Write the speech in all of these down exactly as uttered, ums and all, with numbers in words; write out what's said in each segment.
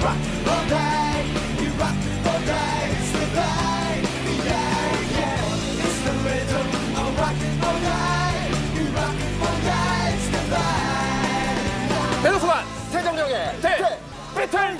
rock all night, we rock all night. It's the night, yeah, yeah. It's the rhythm of rock all night, we rock all night. It's the night. 배도수만 최정령의 대 배틀.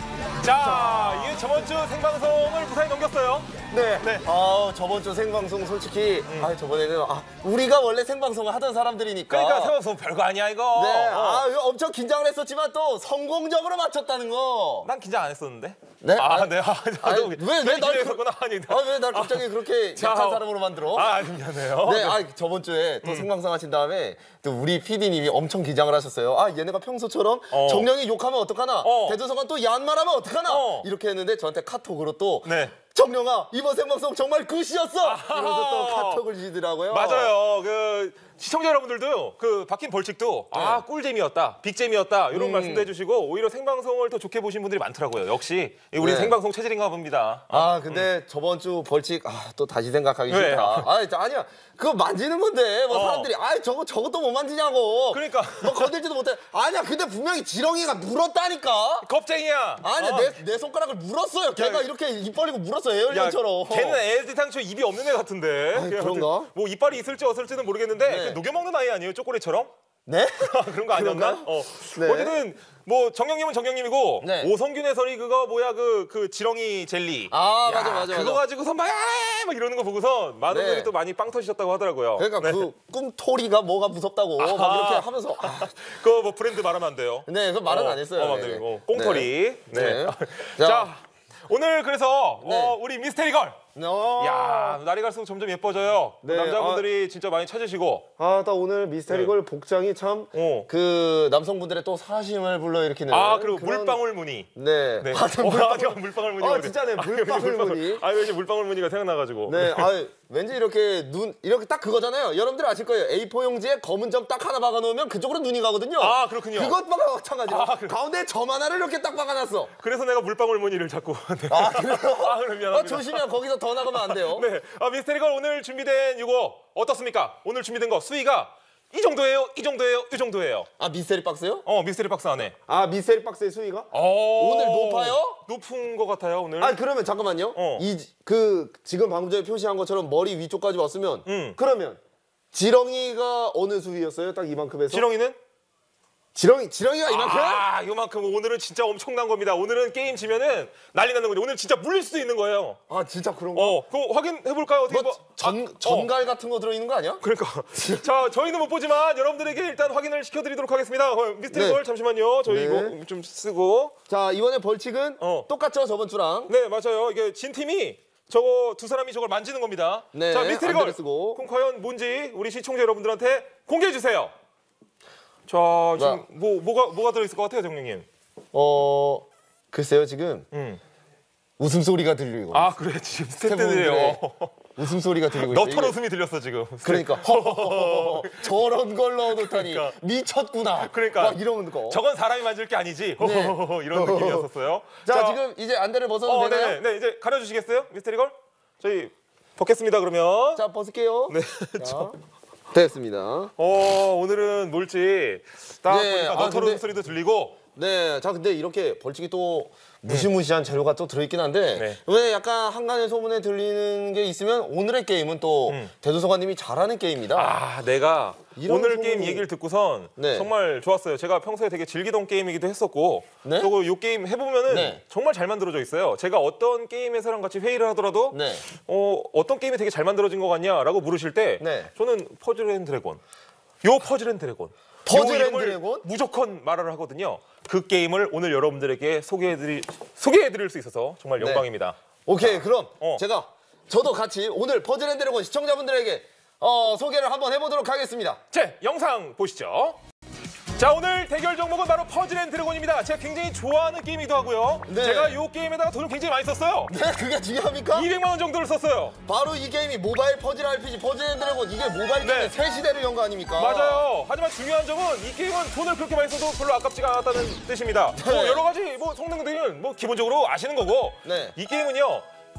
자, 이게 저번 주 생방송을 무사히 넘겼어요. 네. 네. 아, 저번 주 생방송 솔직히 음. 아, 저번에는 아, 우리가 원래 생방송을 하던 사람들이니까. 그러니까 생방송 별거 아니야 이거. 네. 어. 아, 이거 엄청 긴장을 했었지만 또 성공적으로 맞췄다는 거. 난 긴장 안 했었는데. 네? 아, 아, 네. 아, 아니, 저도 왜, 왜 날, 긴장했었구나. 아니, 아, 왜 날 갑자기 그렇게 자, 약한 사람으로 만들어? 아, 미안해요. 네, 아, 저번 주에 또 음. 생방송 하신 다음에 또 우리 피디님이 엄청 긴장을 하셨어요. 아, 얘네가 평소처럼 어. 정령이 욕하면 어떡하나? 어. 대조성은 또 야한 말하면 어떡하나? 어. 이렇게 했는데 저한테 카톡으로 또 네. 정령아, 이번 생방송 정말 굿이었어! 이러면서 또 카톡을 주시더라고요. 맞아요. 그 시청자 여러분들도 그 박힌 벌칙도 네. 아 꿀잼이었다, 빅잼이었다 이런 음. 말씀도 해주시고 오히려 생방송을 더 좋게 보신 분들이 많더라고요. 역시 우리 네. 생방송 체질인가 봅니다. 아, 근데 저번 주 벌칙, 아, 또 다시 생각하기 왜? 싫다. 아, 아니야. 그거 만지는 건데, 뭐 어. 사람들이, 아, 저거, 저것도 못 만지냐고. 그러니까. 뭐 건들지도 못해. 아니야, 근데 분명히 지렁이가 물었다니까. 겁쟁이야. 아니야, 어. 내, 내 손가락을 물었어요. 걔가 야, 이렇게 입 벌리고 물었어요, 야, 에어리언처럼. 걔는 애지당초 입이 없는 애 같은데. 아이, 그냥 그런가? 아무튼 뭐 이빨이 있을지 없을지는 모르겠는데 네. 그 녹여먹는 아이 아니에요? 초콜릿처럼? 네? 그런 거 아니었나? 그런가요? 어. 네. 어쨌든 뭐 정영님은 정영님이고 네. 오성균 해설이 그거 뭐야 그 그 지렁이 젤리. 아, 야, 맞아, 맞아, 그거 맞아. 가지고서 막, 아, 막 이러는 거 보고서 많은 네. 분들이 또 많이 빵 터지셨다고 하더라고요. 그러니까 네. 그 꿈토리가 뭐가 무섭다고 막 아하. 이렇게 하면서. 아, 그거 뭐 브랜드 말하면 안 돼요. 네, 그 말은 어, 안 했어요. 어, 네. 네. 어, 꽁토리. 네. 네. 자, 자, 오늘 그래서 네. 어, 우리 미스테리걸. 어. 야, 날이 갈수록 점점 예뻐져요. 네, 남자분들이 진짜 많이 찾으시고. 아, 나 오늘 미스테리걸 복장이 참 어. 그 남성분들의 또 사심을 불러일으키는. 아, 그리고 그런- 물방울 무늬. 네. 네. 아, 어, 물방울. 아, 제가 물방울 무늬. 아, 진짜네. 물방울 무늬. 아, 왠지 물방울 무늬가 생각나가지고. 네, 아, 왠지 이렇게 눈 이렇게 딱 그거잖아요. 여러분들 아실 거예요. 에이포 용지에 검은 점 딱 하나 박아놓으면 그쪽으로 눈이 가거든요. 아, 그렇군요. 그것만 마찬가지로. 아, 그래. 가운데 점 하나를 이렇게 딱 박아놨어. 그래서 내가 물방울 무늬를 자꾸. 네. 아, 그래요? 아, 그럼 미안합니다. 아, 조심해요. 거기서 더 나가면 안 돼요. 네. 아, 미스테리걸 오늘 준비된 이거 어떻습니까? 오늘 준비된 거 수위가 이 정도예요, 이 정도예요, 이 정도예요. 아, 미스테리 박스요? 어, 미스테리 박스 안에. 아, 미스테리 박스의 수위가? 오, 오늘 높아요? 높은 것 같아요, 오늘. 아, 그러면 잠깐만요. 어. 이 그 지금 방금 전에 표시한 것처럼 머리 위쪽까지 왔으면 음. 그러면 지렁이가 어느 수위였어요? 딱 이만큼에서? 지렁이는? 지렁이 지렁이가 이만큼? 아, 이만큼 오늘은 진짜 엄청난 겁니다. 오늘은 게임 지면은 난리 나는 거죠. 오늘 진짜 물릴 수도 있는 거예요. 아, 진짜 그런가? 어, 그거 확인해 볼까요? 어떻게 뭐 뭐? 전, 아, 어. 전갈 같은 거 들어있는 거 아니야? 그러니까 자, 저희는 못 보지만 여러분들에게 일단 확인을 시켜드리도록 하겠습니다. 어, 미스테리 네. 걸 잠시만요. 저희 네. 이거 좀 쓰고. 자, 이번에 벌칙은 어. 똑같죠, 저번 주랑. 네, 맞아요. 이게 진 팀이 저거 두 사람이 저걸 만지는 겁니다. 네, 자, 미스테리 걸. 안대를 쓰고. 그럼 과연 뭔지 우리 시청자 여러분들한테 공개해 주세요. 자, 지금 자. 뭐 뭐가 뭐가 들어 있을 것 같아요, 정령님? 어, 글쎄요, 지금 음. 웃음소리가 들리고. 아, 그래. 지금 스태프들이에요. 웃음소리가 들리고 있어요. 너털 이게- 웃음이 들렸어 지금. 그러니까 허허허허, 저런 걸 넣어놓다니 그러니까. 미쳤구나. 그러니까. 막 이런 거. 저건 사람이 만질 게 아니지. 허허허허 이런 느낌이었었어요. 자, 지금 이제 안대를 벗어도 어, 되나요? 네, 네, 이제 가려주시겠어요, 미스테리걸? 저희 벗겠습니다 그러면. 자, 벗을게요. 네, 자, 됐습니다. 어, 오늘은 뭘지 딱 네, 보니까 아, 너털 근데- 웃음 소리도 들리고. 네, 자, 근데 이렇게 벌칙이 또 무시무시한 재료가 또 들어있긴 한데 네. 왜 약간 한간의 소문에 들리는 게 있으면 오늘의 게임은 또 음. 대도서관님이 잘하는 게임이다. 아, 내가 이런 오늘 소문이- 게임 얘기를 듣고선 네. 정말 좋았어요. 제가 평소에 되게 즐기던 게임이기도 했었고 네? 또 이 게임 해보면은 네. 정말 잘 만들어져 있어요. 제가 어떤 게임에서랑 같이 회의를 하더라도 네. 어, 어떤 게임이 되게 잘 만들어진 것 같냐라고 물으실 때 네. 저는 퍼즐 앤 드래곤, 요 퍼즐 앤 드래곤 퍼즐 요 앤 이름을 드래곤? 무조건 말을 하거든요. 그 게임을 오늘 여러분들에게 소개해드릴 소개해드릴 수 있어서 정말 네. 영광입니다. 오케이, 그럼 어. 제가 저도 같이 오늘 퍼즐앤드래곤 시청자분들에게 어, 소개를 한번 해보도록 하겠습니다. 자, 영상 보시죠. 자, 오늘 대결 종목은 바로 퍼즐 앤 드래곤입니다. 제가 굉장히 좋아하는 게임이기도 하고요. 네. 제가 이 게임에다가 돈을 굉장히 많이 썼어요. 네, 그게 중요합니까? 이백만 원 정도를 썼어요. 바로 이 게임이 모바일 퍼즐 알피지 퍼즐앤드래곤 이게 모바일 네. 게임의 새 시대를 연 거 아닙니까? 맞아요. 하지만 중요한 점은 이 게임은 돈을 그렇게 많이 써도 별로 아깝지가 않았다는 뜻입니다. 네. 뭐 여러 가지 뭐 성능들은 뭐 기본적으로 아시는 거고 네. 이 게임은요.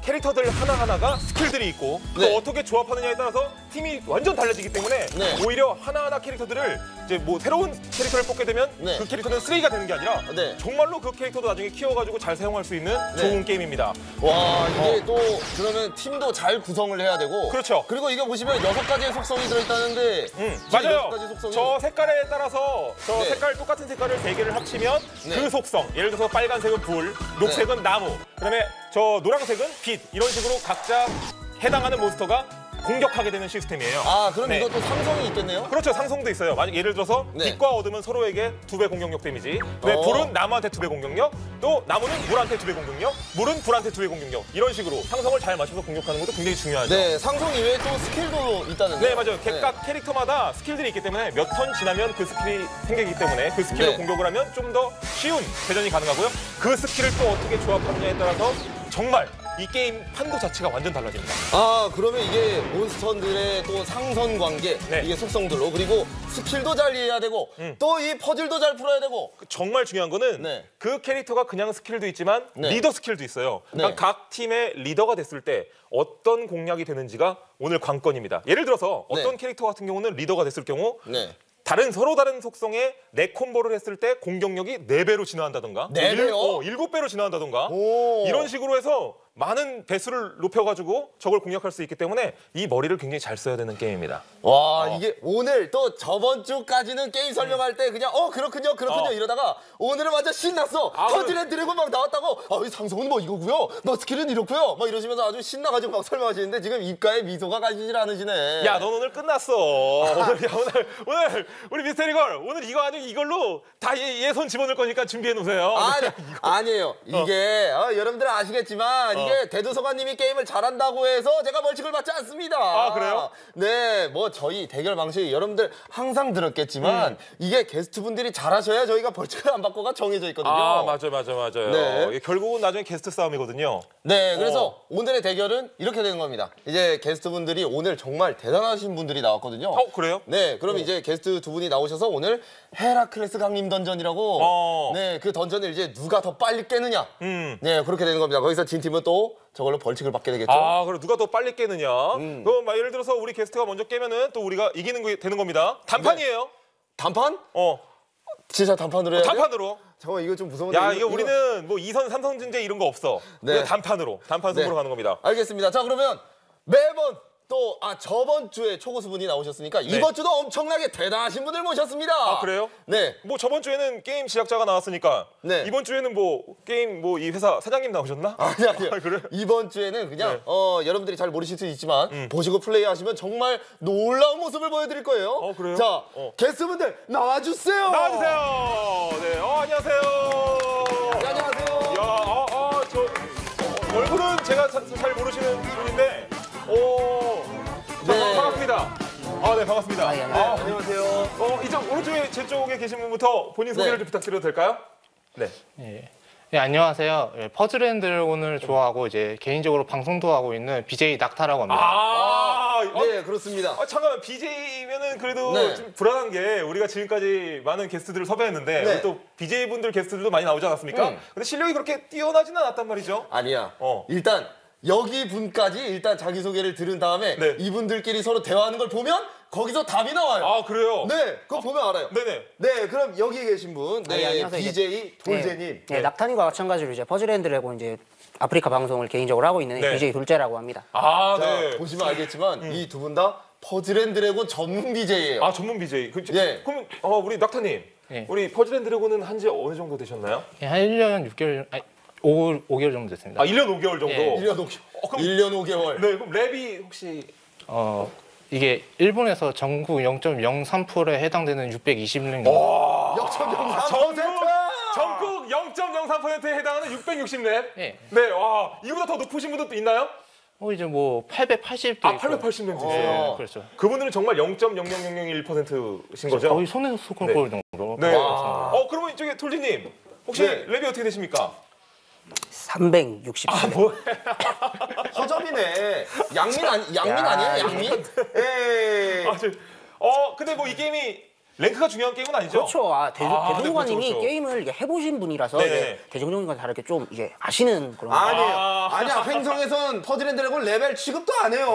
캐릭터들 하나하나가 스킬들이 있고 네. 또 어떻게 조합하느냐에 따라서 팀이 완전 달라지기 때문에 네. 오히려 하나하나 캐릭터들을 이제 뭐 새로운 캐릭터를 뽑게 되면 네. 그 캐릭터는 쓰레기가 되는 게 아니라 네. 정말로 그 캐릭터도 나중에 키워가지고 잘 사용할 수 있는 네. 좋은 게임입니다. 와 이게 또 그러면 팀도 잘 구성을 해야 되고 그렇죠. 그리고 이게 보시면 여섯 가지의 속성이 들어있다는데 음, 지금 맞아요. 여섯 가지 속성이 저 색깔에 따라서 저 네. 색깔 똑같은 색깔을 세 개를 합치면 네. 그 속성. 예를 들어서 빨간색은 불, 녹색은 나무, 그다음에 저 노란색은 빛. 이런 식으로 각자 해당하는 몬스터가 공격하게 되는 시스템이에요. 아 그럼 네. 이것도 상성이 있겠네요? 그렇죠. 상성도 있어요. 만약 예를 들어서 네. 빛과 어둠은 서로에게 두 배 공격력 데미지. 네, 어. 불은 나무한테 두 배 공격력. 또 나무는 물한테 두 배 공격력. 물은 불한테 두 배 공격력. 이런 식으로 상성을 잘 맞춰서 공격하는 것도 굉장히 중요하죠. 네 상성 이외에 또 스킬도 있다는데 네, 맞아요. 각각 캐릭터마다 스킬들이 있기 때문에 몇 턴 지나면 그 스킬이 생기기 때문에 그 스킬로 네. 공격을 하면 좀 더 쉬운 대전이 가능하고요. 그 스킬을 또 어떻게 조합하느냐에 따라서 정말 이 게임 판도 자체가 완전 달라집니다. 아 그러면 이게 몬스터들의 또 상선 관계 네. 이게 속성들로 그리고 스킬도 잘 이해해야 되고 음. 또 이 퍼즐도 잘 풀어야 되고 정말 중요한 거는 네. 그 캐릭터가 그냥 스킬도 있지만 네. 리더 스킬도 있어요. 그러니까 네. 각 팀의 리더가 됐을 때 어떤 공략이 되는지가 오늘 관건입니다. 예를 들어서 어떤 네. 캐릭터 같은 경우는 리더가 됐을 경우 네. 다른 서로 다른 속성의 네 콤보를 했을 때 공격력이 네 배로 진화한다던가 네 일- 배요? 어, 일곱 배로 진화한다던가 오. 이런 식으로 해서 많은 배수를 높여가지고 적을 공략할 수 있기 때문에 이 머리를 굉장히 잘 써야 되는 게임입니다. 와 어. 이게 오늘 또 저번 주까지는 게임 설명할 때 그냥 어 그렇군요 그렇군요 어. 이러다가 오늘은 완전 신났어 아, 터즐 드래곤 막 나왔다고 아이 상성은 뭐 이거고요 뭐 스킬은 이렇고요 막 이러시면서 아주 신나가지고 막 설명하시는데 지금 입가에 미소가 가시질 않으시네. 야, 넌 오늘 끝났어. 오늘, 야, 오늘, 오늘 우리 미스테리걸 오늘 이거 아주 이걸로 다 얘 손 집어넣을 거니까 준비해 놓으세요. 아니, 아니에요. 이게 어, 여러분들 아시겠지만 이게 대두서관님이 게임을 잘한다고 해서 제가 벌칙을 받지 않습니다. 아, 그래요? 네, 뭐 저희 대결 방식 여러분들 항상 들었겠지만 음. 이게 게스트분들이 잘하셔야 저희가 벌칙을 안 받고가 정해져 있거든요. 아, 맞아요, 맞아요, 맞아요. 네. 이게 결국은 나중에 게스트 싸움이거든요. 네, 그래서 어. 오늘의 대결은 이렇게 되는 겁니다. 이제 게스트분들이 오늘 정말 대단하신 분들이 나왔거든요. 어, 그래요? 네, 그럼 이제 게스트 두 분이 나오셔서 오늘 헤라클레스 강림 던전이라고 어. 네, 그 던전을 이제 누가 더 빨리 깨느냐. 음. 네, 그렇게 되는 겁니다. 거기서 진 팀은 또 저걸로 벌칙을 받게 되겠죠. 아, 그럼 누가 더 빨리 깨느냐? 음. 그럼 막 예를 들어서 우리 게스트가 먼저 깨면은 또 우리가 이기는 거 되는 겁니다. 단판이에요. 단판? 어, 진짜 단판으로 해야 돼요? 단판으로. 잠깐만 이거 좀 무서운데. 야, 이거 우리는 뭐 이선 삼선 전제 이런 거 없어. 네. 그냥 단판으로, 단판 승부로 네. 가는 겁니다. 알겠습니다. 자, 그러면 매번 또 아 저번 주에 초고수분이 나오셨으니까 이번 주도 엄청나게 대단하신 분을 모셨습니다. 네. 아, 그래요? 네. 뭐 저번 주에는 게임 제작자가 나왔으니까 네. 이번 주에는 뭐 게임 뭐 이 회사 사장님 나오셨나? 아니 아니요. 아, 그래요? 이번 주에는 그냥 네. 음. 어 여러분들이 잘 모르실 수 있지만 보시고 플레이하시면 정말 놀라운 모습을 보여드릴 거예요. 어, 그래요? 자, 어. 게스트분들 나와주세요. 나와주세요. 네, 어, 안녕하세요. 네, 안녕하세요. 야, 아, 아, 저 어, 얼굴은 제가 자, 잘 모르시는 분인데, 오, 자, 네. 반갑습니다. 아, 네, 반갑습니다. 예, 아, 안녕하세요. 어, 이쪽 오른쪽에 제 쪽에 계신 분부터 본인 소개를 네. 좀 부탁드려도 될까요? 네. 예. 예, 안녕하세요. 예, 퍼즐 앤 드래곤을 좋아하고 이제 개인적으로 방송도 하고 있는 비제이 낙타라고 합니다. 아, 어, 네, 그렇습니다. 아, 잠깐만, 비제이면은 그래도 네. 좀 불안한 게 우리가 지금까지 많은 게스트들을 섭외했는데 네. 우리 또 비제이분들 게스트들도 많이 나오지 않았습니까? 음. 근데 실력이 그렇게 뛰어나지는 않았단 말이죠. 아니야. 어. 일단 여기 분까지 일단 자기 소개를 들은 다음에 네. 이분들끼리 서로 대화하는 걸 보면 거기서 답이 나와요. 아, 그래요? 네, 그거 보면 알아요. 네네. 네, 그럼 여기 계신 분, 아, 예, 네, 안녕하세요. 비제이 돌제님. 네, 네, 낙타님과 마찬가지로 이제 퍼즐 앤 드래곤 이제 아프리카 방송을 개인적으로 하고 있는 네. 비제이 돌제라고 합니다. 아, 자, 네. 보시면 알겠지만 이 두 분 다 퍼즐앤드래곤 전문 비제이예요. 아, 전문 비제이. 그, 예. 그럼 어, 우리 낙타님, 예. 우리 퍼즐 앤 드래곤은 한지 어느 정도 되셨나요? 예, 한 일 년 육 개월, 아니, 오, 오 개월 정도 됐습니다. 아, 일 년 오 개월 정도. 예. 일 년 오 개월. 어, 그럼- 일 년 오 개월. 네, 그럼 랩이 혹시 어, 이게 일본에서 전국 영 점 영삼 퍼센트에 해당되는 육백이십 랭. 역점 영삼 전국 퍼센트. 전국 영 점 영삼 퍼센트에 해당하는 육백육십 랩. 예. 네, 와, 이보다 더 높으신 분도 또 있나요? 어, 이제 뭐 팔백팔십도 아, 팔백팔십 랩 어. 되세요. 그렇죠. 그분들은 정말 영 점 영영영영일 퍼센트신 거죠? 거의 손에서 손을 꼴 정도로. 네. 와. 어, 그러면 이쪽에 톨리님 혹시 네. 랩이 어떻게 되십니까? 삼백육십. 아, 뭐? 허접이네. 양민 아니 양민 야, 아니에요? 양민? 예. 아, 저, 어, 근데 뭐 이 게임이 랭크가 중요한 게임은 아니죠? 그렇죠. 아, 대, 아, 네, 대종관님이 그렇죠, 그렇죠. 게임을 이게 해보신 분이라서 네네. 이제 대종관님과 다르게 좀 이제 아시는 그런. 아니에요. 아. 아니야. 횡성에선 퍼즐 앤 드래곤 레벨 취급도 안 해요.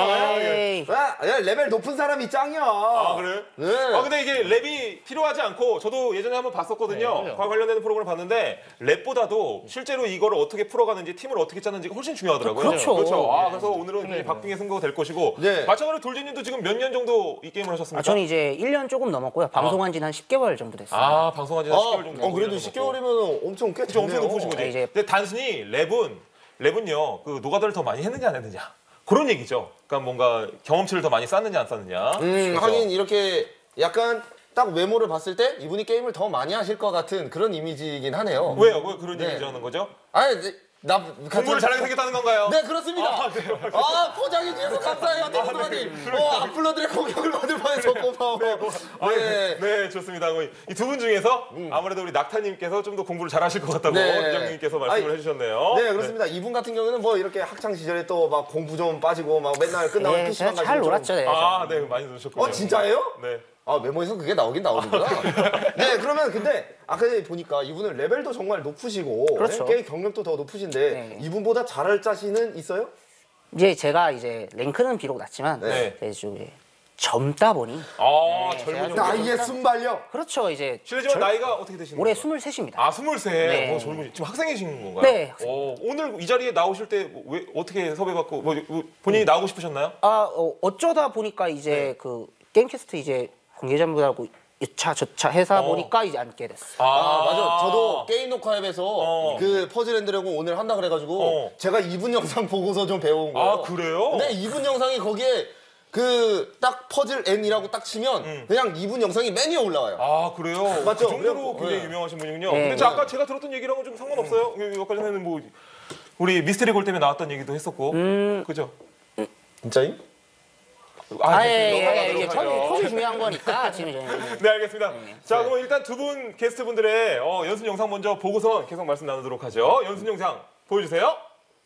에이. 야, 야, 레벨 높은 사람이 짱이야. 아, 그래? 네. 아, 근데 이게 랩이 필요하지 않고 저도 예전에 한번 봤었거든요. 네, 과 관련된 프로그램을 봤는데 랩보다도 실제로 이거를 어떻게 풀어가는지 팀을 어떻게 짜는지가 훨씬 중요하더라고요. 그렇죠. 그렇죠. 아, 그래서 오늘은 이 박빙의 승부가 될 것이고 네. 마찬가지로 돌진님도 지금 몇 년 정도 이 게임을 하셨습니까? 아, 저는 이제 일 년 조금 넘었고요. 방송한 지는 한 십 개월 정도 됐어요. 아, 방송한 지한 십 어, 개월 정도. 어, 그래도 십 개월이면 엄청 꽤 그렇죠. 엄청 됐네요. 높으신 거지. 네, 이제- 근데 단순히 랩은 랩은요 그 노가다를 더 많이 했느냐 안 했느냐 그런 얘기죠. 그러니까 뭔가 경험치를 더 많이 쌓느냐 안 쌓느냐. 음, 그렇죠. 하긴 이렇게 약간 딱 외모를 봤을 때 이분이 게임을 더 많이 하실 것 같은 그런 이미지이긴 하네요. 왜요? 왜 그런 네. 얘기 하는 거죠? 아니, 네, 나 공부를 잘하게 생겼다는 건가요? 네, 그렇습니다. 아, 네. 아, 포장해 주셔서 감사해요, 대통령님. 어, 악플러들의 공격을 받을 뻔해서 고마워. 아, 네. 네, 좋습니다. 이 두 분 중에서 아무래도 우리 낙타님께서 좀 더 공부를 잘하실 것 같다고 네. 이장님께서 말씀을 아니, 해주셨네요. 네, 그렇습니다. 이분 같은 경우는 뭐 이렇게 학창 시절에 또 막 공부 좀 빠지고 막 맨날 끝나고 네, 피시방 제가 가지고 잘 좀- 놀았죠. 네, 아, 네, 많이 들으셨군요. 어, 진짜예요? 네. 아, 메모에서 그게 나오긴 나오는구나. 네, 그러면 근데 아까 보니까 이분은 레벨도 정말 높으시고 그렇죠. 게임 경력도 더 높으신데 네. 이분보다 잘할 자신은 있어요? 이제 제가 이제 랭크는 비록 낮지만 네. 이제 좀 이제 젊다 보니 아, 네, 젊은 제가 형. 나이의 순발력. 그렇죠. 이제 실례지만 나이가 어떻게 되시는 올해 거예요? 스물셋입니다. 아, 스물세. 네. 어, 젊은 지금 학생이신 건가요? 네, 학생. 어, 오늘 이 자리에 나오실 때 왜 어떻게 섭외받고 뭐, 뭐 본인이 나오고 싶으셨나요? 아, 어, 어쩌다 보니까 이제 네. 그 게임캐스트 이제 관계자분들하고 이차 저차 해서 어. 보니까 이제 앉게 됐어요. 아, 맞아. 저도 게임 녹화앱에서 어. 그 퍼즐 앤 드래곤 오늘 한다 그래가지고 어. 제가 이 분 영상 보고서 좀 배워온 거예요. 아, 그래요? 네, 이 분 영상이 거기에 그 딱 퍼즐 N이라고 딱 치면 그냥 이 분 영상이 맨 위에 올라와요. 아, 그래요? 맞죠? 그 정도로 그래갖고, 굉장히 네. 유명하신 분이군요. 네. 근데 저 아까 제가 들었던 얘기랑은 좀 상관없어요. 그 아까 전에는 뭐 우리 미스테리 골 때문에 나왔던 얘기도 했었고. 그죠? 진짜임? 아, 아, 예, 됐습니다. 예, 예, 이게 넘어가도록 컷이 하죠. 컷이 중요한 거니까 지금 저희는. 네, 알겠습니다. 자, 그럼 일단 두 분 게스트분들의 어, 연습 영상 먼저 보고선 계속 말씀 나누도록 하죠. 연습 영상 보여주세요.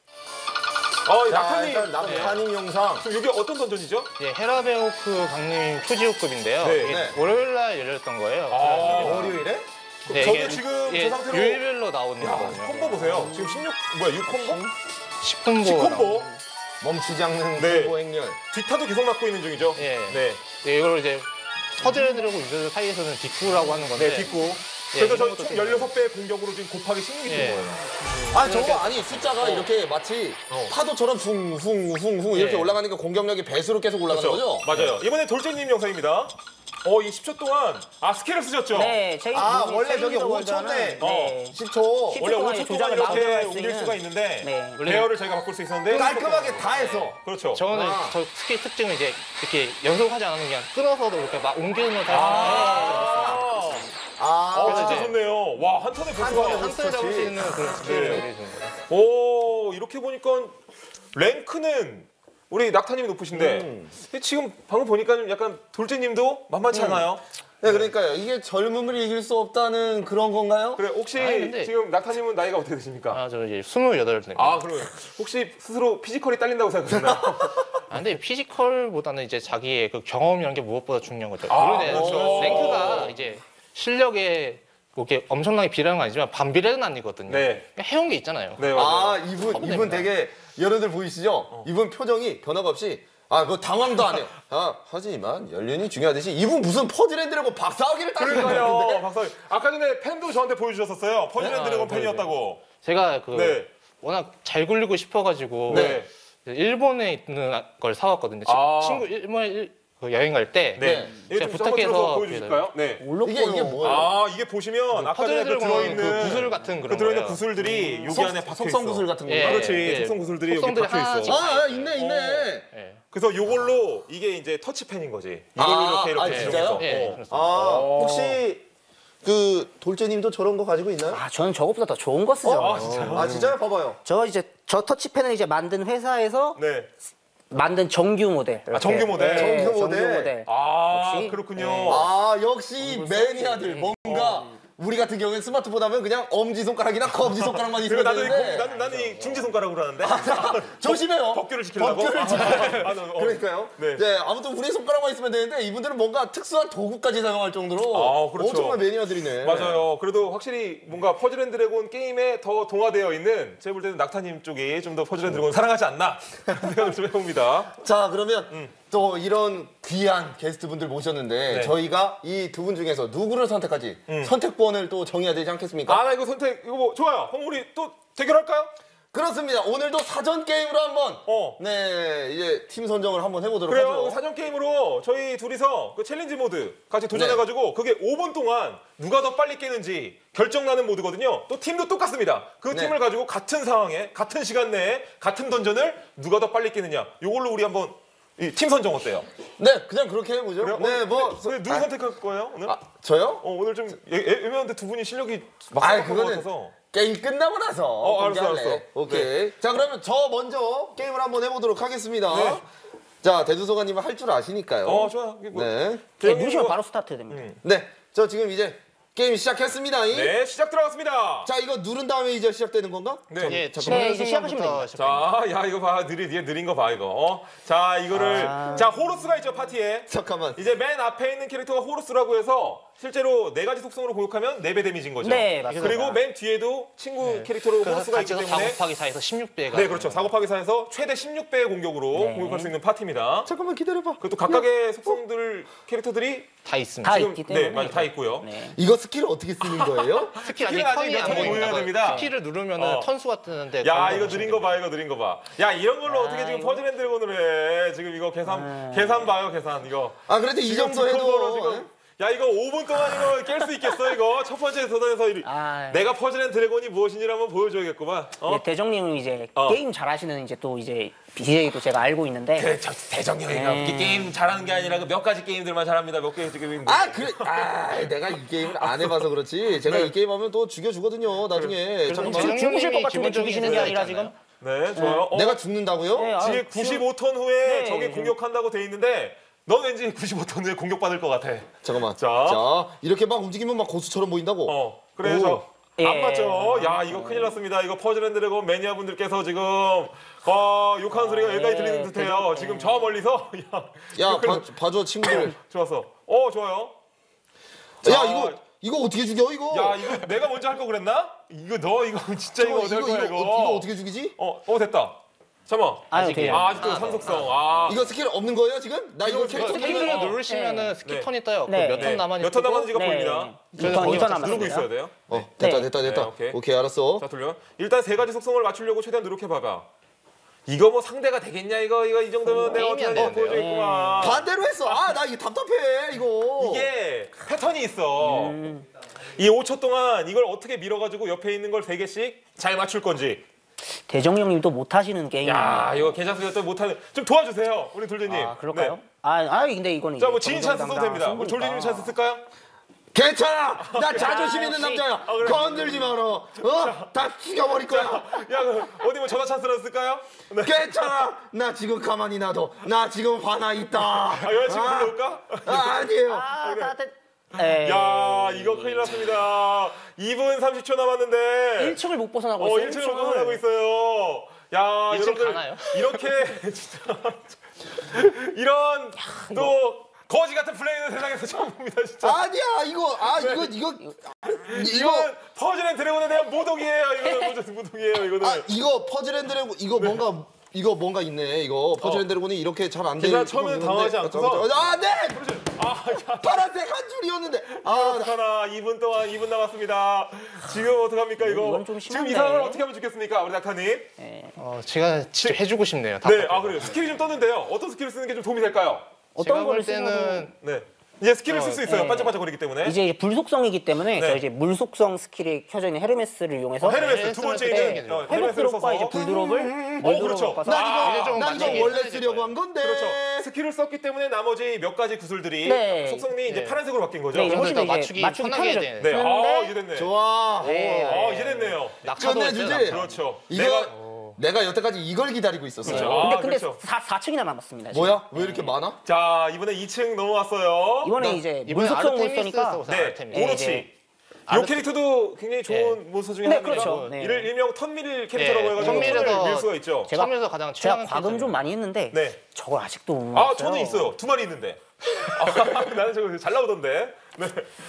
어, 자, 낙타님. 일단 낙타님 영상. 지금 여기 어떤 던전이죠? 예, 헤라베오크 강림 초지호급인데요. 네, 이게 네. 월요일 날 열렸던 거예요. 아, 월요일에? 네, 저도 이게, 지금 예, 저 상태로- 요일별로 나오는 야, 거거든요. 콤보 보세요. 지금 십육, 뭐야, 육 콤보? 십 콤보. 십 콤보. 멈추지 않는 네. 공보 행렬. 뒷타도 계속 맞고 있는 중이죠? 예. 네. 예, 이걸 이제 퍼즐들하고 유저들 사이에서는 뒷구라고 하는 건데. 네, 뒷구. 예, 그래서 이런 저 것도 총 좀 열여섯 배 공격으로 지금 곱하기 십육이 된 예. 거예요. 아니 저거 아니 숫자가 이렇게 마치 어. 파도처럼 붕붕붕붕 이렇게 예. 올라가니까 공격력이 배수로 계속 올라가는 거죠? 맞아요. 이번에 돌재님 영상입니다. 어, 이 십 초 동안 아 스킬을 쓰셨죠? 네, 제이 아 이제 원래 저기 체인저 오 월드는, 초인데 네. 십 초 십 원래 초 오 동안 초 동안 조작을 이렇게 마음대로 할 옮길 수 수가 있는. 있는데 네. 배열을 저희가 바꿀 수 있었는데 깔끔하게 다 해서 그렇죠. 저는 아. 저 스킬 특징은 이제 이렇게 연속하지 않으면 그냥 끊어서도 이렇게 막 옮기는 걸 할 수 아, 아 어, 그래서 진짜 이제- 좋네요. 와, 한 턴에 한 벌써. 턴에 있는데 한 턴에 잡을 수 있는 그런 스킬을 네. 우리 주는 거예요. 오, 이렇게 보니까 랭크는 우리 낙타님이 높으신데 음. 지금 방금 보니까 좀 약간 돌재님도 만만치 않아요. 네 그러니까요 이게 젊음을 이길 수 없다는 그런 건가요? 그래, 혹시 아니, 근데- 지금 낙타님은 나이가 어떻게 되십니까? 아, 저 이제 스물여덟 대. 아, 그러면 혹시 스스로 피지컬이 딸린다고 생각하시나요? 아, 근데 피지컬보다는 이제 자기의 그 경험이라는 게 무엇보다 중요한 거죠. 아, 물론 그렇죠. 랭크가 이제 실력에 그렇게 엄청나게 비례하는 건 아니지만 반비례는 아니거든요. 네. 그러니까 해온 게 있잖아요. 네, 맞아요. 아 이분 커브 이분 됩니다. 되게 여러분들 보이시죠? 이분 표정이 변화가 없이 아 그 당황도 안 해요. 아 하지만 연륜이 중요하듯이 이분 무슨 퍼즐 앤 드래곤 박사학위를 따신 거 그러니까요, 같은데? 박사님. 아까 전에 팬도 저한테 보여주셨었어요. 퍼즐 앤 아, 드래곤 네, 팬이었다고. 제가 그 네. 워낙 잘 굴리고 싶어가지고 네. 일본에 있는 걸 사왔거든요. 치- 아. 친구 일본에 일- 그 여행 갈 때 네. 이거 제가 좀 한번 들어서 부탁해서 보여주실까요? 네. 이게 이게 뭐예요? 아, 이게 보시면 아까 전에 그 퍼즐 들어있는 그 구슬 같은 그 그런 들어있는 거예요. 구슬들이 여기 속- 안에 박혀 있어. 속성 구슬 같은 거. 예, 아, 그렇지. 예. 속성 구슬들이 여기 속성들이 박혀 있어. 하나씩 아 있네 있네. 예. 그래서 요걸로 이게 이제 터치펜인 거지. 이걸로 아, 이렇게 이렇게 아, 진짜요? 이용해서. 예, 어. 그렇습니다. 아 혹시 그 돌재님도 저런 거 가지고 있나요? 아, 저는 저것보다 더 좋은 거 쓰죠. 아, 진짜요? 아 진짜요? 봐봐요. 저 이제 저 터치펜을 이제 만든 회사에서 네. 만든 정규 모델. 이렇게. 정규 모델. 네, 정규 정규 모델. 모델. 아, 역시, 그렇군요. 네. 아 역시 매니아들 뭔가 우리 같은 경우에는 스마트폰 하면 그냥 엄지 손가락이나 검지 손가락만 그리고 있으면 나도 이 되는데 공- 나는 나는 이 중지 손가락으로 하는데. 조심해요. 법규를 지키려고. 법규를 아, 지키려고. 아, 아, 어. 그러니까요. 네. 네. 아무튼 우리 손가락만 있으면 되는데 이분들은 뭔가 특수한 도구까지 사용할 정도로 아, 그렇죠. 엄청난 매니아들이네. 맞아요. 그래도 확실히 뭔가 퍼즐 앤 드래곤 게임에 더 동화되어 있는 제가 볼 때는 낙타님 쪽이 좀 더 퍼즐 앤 드래곤 사랑하지 않나 생각을 좀 해봅니다. 자, 그러면 또 이런 귀한 게스트분들 모셨는데 네. 저희가 이 두 분 중에서 누구를 선택할지 선택권을 또 정해야 되지 않겠습니까? 아, 나 이거 선택 이거 뭐 좋아요. 그럼 우리 또 대결할까요? 그렇습니다. 오늘도 사전 게임으로 한번 어. 네, 이제 팀 선정을 한번 해보도록 그래요. 하죠. 사전 게임으로 저희 둘이서 그 챌린지 모드 같이 도전해가지고 그게 오 분 동안 누가 더 빨리 깨는지 결정나는 모드거든요. 또 팀도 똑같습니다. 그 네. 팀을 가지고 같은 상황에 같은 시간 내에 같은 던전을 누가 더 빨리 깨느냐. 요걸로 우리 한번 이 팀 선정 어때요? 네, 그냥 그렇게 해보죠. 그래요? 네, 오늘- 뭐 오늘 누구 아, 선택할 거예요? 오늘? 아, 저요? 어, 오늘 좀 애- 애- 애매한데 두 분이 실력이 막 아이, 생각한 것 그거는 같아서. 게임 끝나고 나서 어, 알았어, 공개할래. 알았어. 오케이. 자, 그러면 저 먼저 게임을 한번 해보도록 하겠습니다. 네. 자, 대두소가님은 할 줄 아시니까요. 어, 좋아요. 이게 뭐- 네. 네, 대형님 누르시면 이거- 바로 스타트 됩니다. 네, 저 지금 이제 게임 시작했습니다. 네, 시작 들어갔습니다. 자, 이거 누른 다음에 이제 시작되는 건가? 네. 예, 잠깐만. 네, 이제 시작하시면 됩니다. 자, 야 이거 봐, 느리, 얘 느린 거 봐 이거. 어? 자, 이거를 아. 자 호루스가 있죠 파티에. 잠깐만. 이제 맨 앞에 있는 캐릭터가 호루스라고 해서 실제로 네 가지 속성으로 공격하면 네 배 데미지인 거죠. 네, 맞습니다. 그리고 맨 뒤에도 친구 캐릭터로 호루스가 있기 사 때문에 곱하기 사에서 십육 배가 네, 그렇죠. 사 곱하기 사에서 최대 십육 배의 공격으로 네. 공격할 수 있는 파티입니다. 잠깐만 기다려봐. 그것도 각각의 속성들 캐릭터들이 다 있습니다. 다 지금 있기 때문에 네, 맞아요. 다 있고요. 네. 이거 스킬을 어떻게 쓰는 거예요? 스킬 아직 스킬은 아직 턴이 몇 안 턴이 보여야 보이다가 됩니다. 스킬을 누르면은 어. 턴수가 뜨는데 야 그런 이거 거 느린 거 봐, 이거 느린 거 봐. 야 이런 걸로 아, 어떻게 지금 이거. 퍼즐 앤 드래곤을 해? 지금 이거 계산 계산 봐요, 계산 이거. 아, 그래도 이 지금 정도 두꺼운 거로 해도. 지금- 야 이거 오 분 동안 이거 깰 수 있겠어 이거 첫 번째 도전에서 이- 아, 내가 퍼즐 앤 드래곤이 무엇인지를 한번 보여줘야겠구만. 어? 네, 대정님은 이제 어. 게임 잘하시는 이제 또 이제 비제이도 제가 알고 있는데 그, 저, 대정령이가 네. 게임 잘하는 게 아니라 그 몇 가지 게임들만 잘합니다. 몇 개의 게임. 아, 그래. 아, 내가 이 게임을 안 해봐서 그렇지. 제가 네. 이 게임 하면 또 죽여주거든요, 나중에. 잠깐만. 지금 죽으실 것 같은데 기본적인 죽이시는 게 세상이 아니라 있잖아요. 지금 네, 좋아요. 어, 내가 죽는다고요? 네, 아, 지금 구십오 턴 후에 네, 적이 지금- 공격한다고 돼 있는데 넌 왠지 구십오 턴 후에 공격받을 것 같아. 잠깐만. 자. 자, 이렇게 막 움직이면 막 고수처럼 보인다고. 어, 그래 오. 저. 예. 안 맞죠? 야, 이거 큰일 났습니다. 이거 퍼즐 앤 드래곤 매니아 분들께서 지금 어, 욕하는 소리가 여기까지 예, 들리는 듯해요. 대정- 지금 저 멀리서 야, 야, 이거 큰일 봐, 봐줘, 친구들. 좋았어. 어, 좋아요. 야, 자, 이거, 이거 어떻게 죽여, 이거? 야, 이거 내가 먼저 할 거 그랬나? 이거 너 이거 진짜 이거 어떻게 할 거야 이거? 이거, 이거 어떻게 죽이지? 어, 어 됐다. 잠깐만. 아유, 돼요. 아, 아직도 삼속성. 아, 이거 스킬 없는 거예요, 지금? 나 이거 이거 캐릭터 스킬 없는 스킬을 거. 누르시면은 스킬 네. 턴이 떠요. 네. 몇 턴 남았는지 몇 턴 뜨고 남았는지가 네. 보입니다. 이 턴, 거기서 이 턴 누르고 누르고 남았습니다. 있어야 돼요. 어, 됐다, 네. 됐다, 됐다. 네, 오케이. 오케이, 알았어. 자, 돌려. 일단 세 가지 속성을 맞추려고 최대한 노력해봐봐. 이거 뭐 상대가 되겠냐 이거 이거 이 정도면 내가 어떻게 게임이 하는지 안 되는데요. 보여주겠구만. 반대로 했어. 아, 나 이게 답답해, 이거. 이게 패턴이 있어. 이 오 초 동안 이걸 어떻게 밀어가지고 옆에 있는 걸 세 개씩 잘 맞출 건지. 대정령님도 못하시는 게임. 야 이거 괜찮습니다. 또 못하는 좀 도와주세요 우리 돌리님. 아, 그럴까요? 네. 아, 아 근데 이거는 자뭐 이제 지인 찬스 써도 됩니다. 우리 정정당당한 돌리님 찬스 쓸까요? 괜찮아. 나 자존심 있는 역시. 남자야. 아, 그래. 건들지 마라. 어? 다 죽여버릴 거야. 야 그, 어디 뭐 전화 찬스라도 쓸까요? 네. 괜찮아. 나 지금 가만히 놔둬. 나 지금 화나 있다. 아 여자친구 아, 불러올까? 아, 아니에요. 아, 따뜻. 네. 야 이거 큰일 났습니다. 이 분 삼십 초 남았는데 일 층을 못 벗어나고 어, 있어요. 일 층을 벗어나고 있어요. 야, 일 층 여러분들 가나요? 이렇게 진짜 이런 또 거지 같은 플레이는 세상에서 처음 봅니다, 진짜. 아니야. 이거 아 이거 이거 이거 이건 퍼즐 앤 드래곤에 대한 모독이에요. 이거는 모독- 모독이에요. 이거는. 아 이거 퍼즐앤드래곤 이거 뭔가 이거 뭔가 있네. 이거 퍼즐앤드래곤이 이렇게 잘 안 되는. 괜찮아, 처음에는 당황하지 않고서. 아, 네. 아, 야, 파란색 한 줄이었는데. 아, 나- 어떡하나. 이 분 동안 이 분 남았습니다. 지금 어떡합니까, 이거? 이건 좀 지금 이 심한데. 상황을 어떻게 하면 좋겠습니까, 우리 낙타님? 어, 제가 직접 해주고 싶네요. 네, 답답해서. 아, 그래요. 스킬이 좀 떴는데요. 어떤 스킬을 쓰는 게 좀 도움이 될까요? 어떤 제가 볼 거를 때는 네. 이제 스킬을 쓸 수 있어요. 네. 반짝반짝거리기 때문에. 이제 불속성이기 때문에 네. 저 이제 물속성 스킬이 켜져 있는 헤르메스를 이용해서 어, 헤르메스 두 번째 헤르메스를 있는 쓰는 어, 게 회복 헤르메스를 드롭과 이제 써서 불드롭을 어, 그렇죠. 서 난 아, 이거 좀 난 이거 맞추기 원래 해야될 쓰려고 거예요. 한 건데. 그렇죠. 스킬을 썼기 때문에 나머지 몇 가지 구슬들이 네. 속성이 이제 네. 파란색으로 바뀐 거죠. 네, 이제 훨씬 더 그러니까 이제 맞추기 맞추기 편하게 편해져. 되네. 네, 그런데 아, 이제 됐네. 좋아. 네. 아, 이제 됐네요. 낙타도 끝내주지? 했어요, 낙타. 그렇죠. 이거 내가 내가 여태까지 이걸 기다리고 있었어요. 그렇죠. 근데 아, 근데 그렇죠. 사, 사 층이나 남았습니다. 지금. 뭐야? 왜 이렇게 많아? 자, 이번에 이 층 넘어왔어요. 이번에 나- 이제 이번에 물속성으로 아르테미스 쓰니까 써서 네, 아르테미스. 네, 오로치. 이제 이 캐릭터도 굉장히 좋은 몬스터 중에 네, 하나입니다. 그렇죠. 네. 이를 일명 턴밀 캐릭터라고 네, 해가지고 턴밀에서 턴을 밀 수가 있죠. 제가- 처음에서 가장 제가 최강의 과금 좀 캐릭터예요. 많이 했는데 네. 저걸 아직도 못 아, 먹었어요. 저는 있어요. 두 마리 있는데. 아, 나는 저거 잘 나오던데. 네.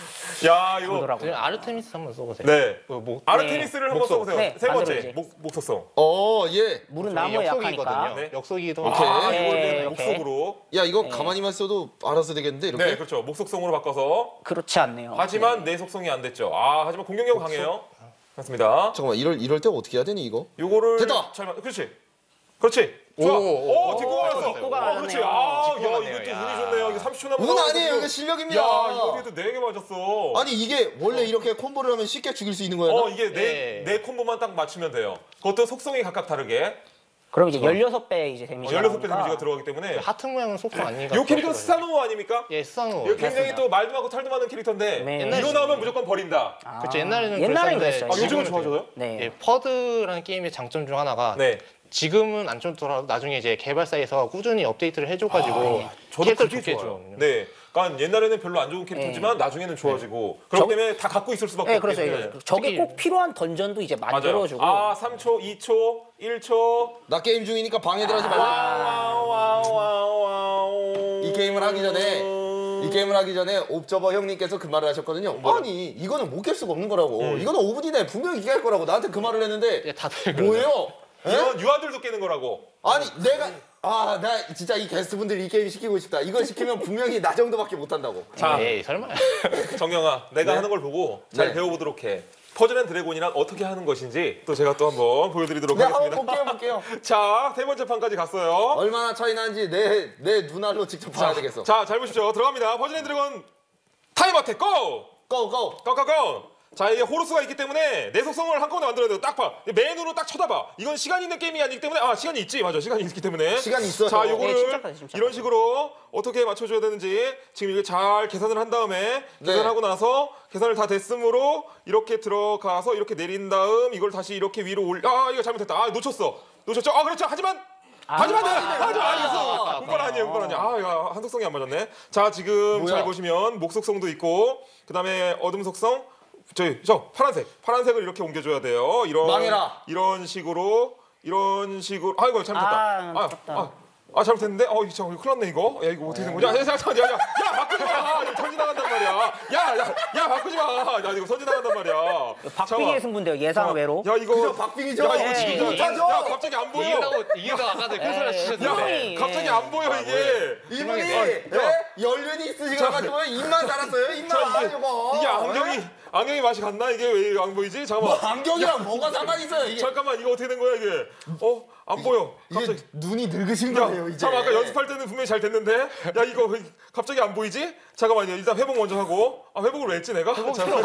야, 이거. 그러더라고요. 지금 아르테미스 한번 써보세요. 네. 그 목, 아르테미스를 한번 목속. 써보세요. 네, 세 번째, 만들어야지. 목, 목소성. 어, 예. 물은 저희 나무에 역속이거든요. 약하니까. 네. 역속이도 오케이. 아, 네, 이걸 그냥 이렇게. 목속으로. 야, 이거 가만히만 써도 알아서 되겠는데 이렇게. 네, 그렇죠. 목속성으로 바꿔서. 그렇지 않네요. 하지만 내 속성이 안 됐죠. 아, 하지만 공격력 강해요. 맞습니다. 잠깐만, 이럴 이럴 때 어떻게 해야 되니 이거? 요거를 됐다! 잘 만- 그렇지. 그렇지. 좋아. 오, 오, 오, 뒷구가 오, 맞았어. 뒷구가 어, 그렇지. 맞았네요. 아, 야, 뒷구가 맞네요. 이것도 야. 운이 좋네요. 이거 삼십 초 남은 운 아니에요, 이거 실력입니다. 야, 이거 어떻게 네 개 맞았어. 아니 이게 원래 이렇게 콤보를 하면 쉽게 죽일 수 있는 거야? 어, 이게 내, 네. 내 콤보만 딱 맞추면 돼요. 그것도 속성이 각각 다르게. 그럼 이제 열여섯 배 이제 데미지가 어, 열여섯 배 나오니까 데미지가 들어가기 때문에. 하트 모양은 속성 아닌가? 이 캐릭터 스사노 아닙니까? 예, 스사노. 이거 굉장히 맞습니다. 또 말도 많고 탈도 많은 캐릭터인데 네. 이거 옛날 나오면 무조건 버린다. 아, 그렇죠. 옛날에는 옛날에는 그랬었는데 그랬어요. 아, 요즘은 지금은 좋아져요? 네. 예, 퍼드라는 게임의 장점 중 하나가 네. 지금은 안 좋더라도 나중에 이제 개발사에서 꾸준히 업데이트를 해줘가지고 저도 캐릭터를 그게 좋게 좋아요. 해줘. 네. 그러니까 옛날에는 별로 안 좋은 캐릭터지만 나중에는 좋아지고 그렇기 때문에 다 갖고 있을 수밖에 네, 없기 그래서 때문에. 이거 저게 특히- 꼭 필요한 던전도 이제 맞아요. 만들어주고. 아, 삼 초, 이 초, 일 초. 나 게임 중이니까 방해들 하지 말라. 와우, 와우, 와우, 와우. 이 게임을 하기 전에 이 게임을 하기 전에 옵저버 형님께서 그 말을 하셨거든요. 아니 이거는 못 깰 수가 없는 거라고. 이거는 오 분 이내에 분명히 이게 할 거라고 나한테 그 말을 했는데 예, 다들 뭐예요? 예? 이건 유아들도 깨는 거라고. 아니 내가 아 나 진짜 이 게스트분들 이 게임 시키고 싶다. 이걸 시키면 분명히 나 정도밖에 못 한다고. 자, 에이 설마. 정영아, 내가 네? 하는 걸 보고 잘 네. 배워보도록 해. 퍼즐 앤 드래곤이란 어떻게 하는 것인지 또 제가 또 한번 보여드리도록 네, 한번 하겠습니다. 볼게요, 볼게요. 자, 세 번째 판까지 갔어요. 얼마나 차이 나는지 내 내 눈알로 직접 봐야 되겠어. 자, 잘 보십시오. 들어갑니다. 퍼즐 앤 드래곤 타임 어택 고! 고 고. 고고고! 자, 이게 호루스가 있기 때문에 내 속성을 한꺼번에 만들어야 돼요. 딱 봐. 맨으로 딱 쳐다봐. 이건 시간 있는 게임이 아니기 때문에 아, 시간이 있지. 맞아. 시간이 있기 때문에. 시간이 있어요. 자, 네, 요거를 침착하게, 침착하게. 이런 식으로 어떻게 맞춰줘야 되는지 지금 이게 잘 계산을 한 다음에 네. 계산하고 나서 계산을 다 됐으므로 이렇게 들어가서 이렇게 내린 다음 이걸 다시 이렇게 위로 올려. 아, 이거 잘못했다. 아, 놓쳤어. 놓쳤죠? 아, 그렇죠. 하지만 하지만 돼. 하지만 아니었어. 운빨 아니에요. 운빨 아니야. 아, 야, 한속성이 안 맞았네. 자, 지금 뭐야? 잘 보시면 목속성도 있고 그다음에 어둠 속성 저기 저 파란색 파란색을 이렇게 옮겨줘야 돼요. 이런 망해라. 이런 식으로 이런 식으로 아이고 잘못했다. 아, 아, 아깝다. 아, 아 잘못했는데 어 이거 참 큰일 났네 이거. 야 이거 어떻게 된 거야? 야, 잠깐 야, 야, 야 바꾸지 마. 이거 선지 나간단 말이야. 야, 야, 야 바꾸지 마. 야 이거 선지 나간단 말이야. 박빙의 승부인데요. 예상 외로. 야 이거 그죠, 박빙이죠? 야 이거 네, 지금 네. 야, 야 갑자기 안 보여. 이기다고 이기다고 아까 그 소리 에이, 치셨는데. 분명히. 갑자기 예. 안 보여 이게. 이분이 아, 예? 연륜이 있으셔가지고 입만 살았어요. 입만. 자, 이게, 이거. 이게 안경이 안경이 맛이 갔나 이게 왜 안 보이지? 뭐 잠깐만. 안경이랑 뭐가 상관 있어요 이게? 잠깐만 이거 어떻게 된 거야 이게? 어 안 보여. 이게 갑자기. 눈이 늙으신 야, 거예요 이제. 잠깐 아까 연습할 때는 분명히 잘 됐는데 야 이거 왜 갑자기 안 보이지? 잠깐만요 일단 회복 먼저 하고 아 회복을 왜 했지 내가? 잠깐만.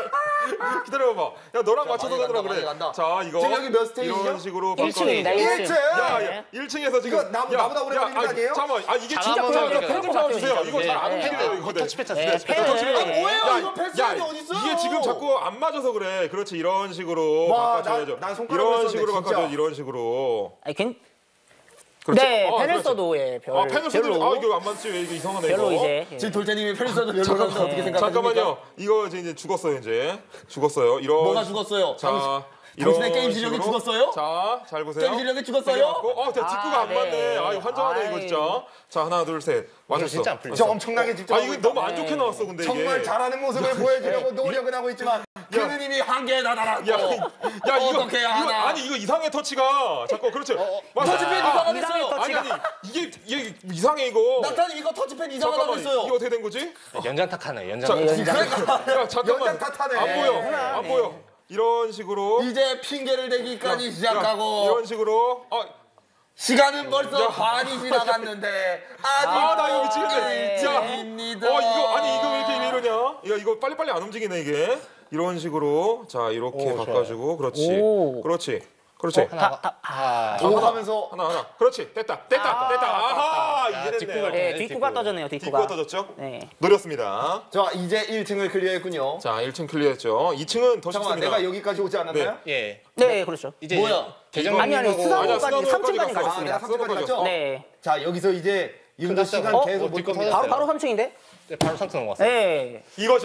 기다려봐. 야 너랑 맞춰서 많이 가더라 간다, 그래. 많이 간다. 자 이거 지금 여기 몇 스테이지죠? 이런 식으로 일 층입니다. 바꿔서- 일 층. 일 층. 야, 네. 야, 일 층에서 지금 이거 나- 나보다 오래 걸리는 거 아니, 아니에요? 잠깐만, 아 이게 진짜 장갑은 자, 이렇게 펜좀 잡아주세요. 이거 잘 안 네. 움직여요. 이거 터치 패스 네, 터치 패스. 패스. 아, 뭐예요? 야, 이거 패스하는 게 야, 어딨어요? 이게 지금 자꾸 안 맞아서 그래. 그렇지 이런 식으로 와, 바꿔줘야죠. 나- 난 손가락으로 이런 썼는데, 식으로 진짜. 바꿔줘. 이런 식으로. 아니, 괜... 그렇지. 네, 어, 페넬서도의 별. 아 페널 써도 별로. 아 이거 안 맞지 왜 이거 이상하네 별로 이거. 이제. 예. 지금 돌태님이 페리서도 별로라는데 어떻게 생각하십니까? 잠깐만요. 이거 이제 이제 죽었어요 이제. 죽었어요. 이런. 뭐가 죽었어요? 자. 당신- 이런 당신의 게임 실력이 식으로. 죽었어요? 자, 잘 보세요. 게임 실력이 죽었어요? 어, 자, 뒷구가 아, 안 맞네. 네. 아, 이거 환장하네 이거 아이. 진짜. 자, 하나, 둘, 셋. 맞았어. 진짜 안 풀렸어. 저 엄청나게 집중. 아, 이거 너무 안 좋게 나왔어 근데 이게. 정말 잘하는 모습을 보여주려고 노력은 하고 있지만 그 누님이 한계에 다다랐고. 야, 야 이거, 어떻게 이거 하나? 아니 이거 이상해 터치가. 자꾸 그렇죠. 맞아. 터치패드 아, 이상하네. 이상해, 있어요. 아니 터치가. 아니 이게 이게 이상해 이거. 나타님 이거 터치패드 이상하다고 잠깐만 했어요. 이거 어떻게 된 거지? 연장 탓하네 연장. 자, 네, 연장. 야 잠깐만. 연장 탓하네. 안 보여. 안 네. 보여. 이런 식으로. 이제 핑계를 대기까지 야, 시작하고 이런 식으로. 아, 시간은 벌써 야. 반이 지나갔는데 아직 아, 나 이거 미치겠네. 야, 입니다. 어 이거 아니 이거 왜 이렇게 왜 이러냐? 야 이거 빨리 빨리 안 움직이네 이게. 이런 식으로 자 이렇게 오, 바꿔주고 그렇지. 오. 그렇지. 그렇지. 하나 다- 아, 오 하면서 하나 하나. 그렇지. 됐다. 됐다. 됐다. 아하 야, 이제 뒷구가 됐네요. 네, 뒷구가 떠졌네요. 뒷구가. 뒷구가 터졌죠? 네. 노렸습니다. 자 이제 일 층을 클리어했군요. 자 일 층 클리어했죠. 이 층은 더 잠깐만 쉽습니다. 내가 여기까지 오지 않았나요? 예. 네, 그렇죠. 이제 뭐야? 대전 아니, 아니, 민님하고- 수상호- 아니야, 삼 층까지 수상호까지 삼 층까지 갔어. 아, 내가 삼 층까지 갔어. 갔죠? 네. 자 여기서 이제 이분도 끝났어요. 시간 어? 계속 어, 못 뒷거 겁니다. 바로 바로 삼 층인데? 네, 바로 삼 층 넘어갔어요. 네. 이거죠.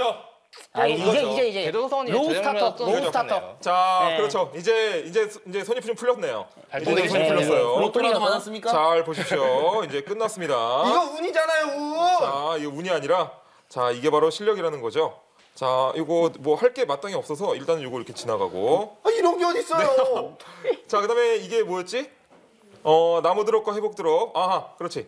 아, 이제 이거죠. 이제 이제 대도선이 로우 저녁이랑 스타터, 또 로우 부족하네요. 스타터. 자, 네. 그렇죠. 이제 이제 이제 손이 좀 풀렸네요. 발동이 이제 손이 네, 풀렸어요. 네. 로또라도 많았습니까? 잘 보십시오. 이제 끝났습니다. 이거 운이잖아요, 운. 자, 이거 운이 아니라 자, 이게 바로 실력이라는 거죠. 자, 이거 뭐 할 게 마땅히 없어서 일단은 이거 이렇게 지나가고. 아, 이런 게 어딨어요. 자, 그다음에 이게 뭐였지? 어, 나무 드롭과 회복 드롭. 아하, 그렇지.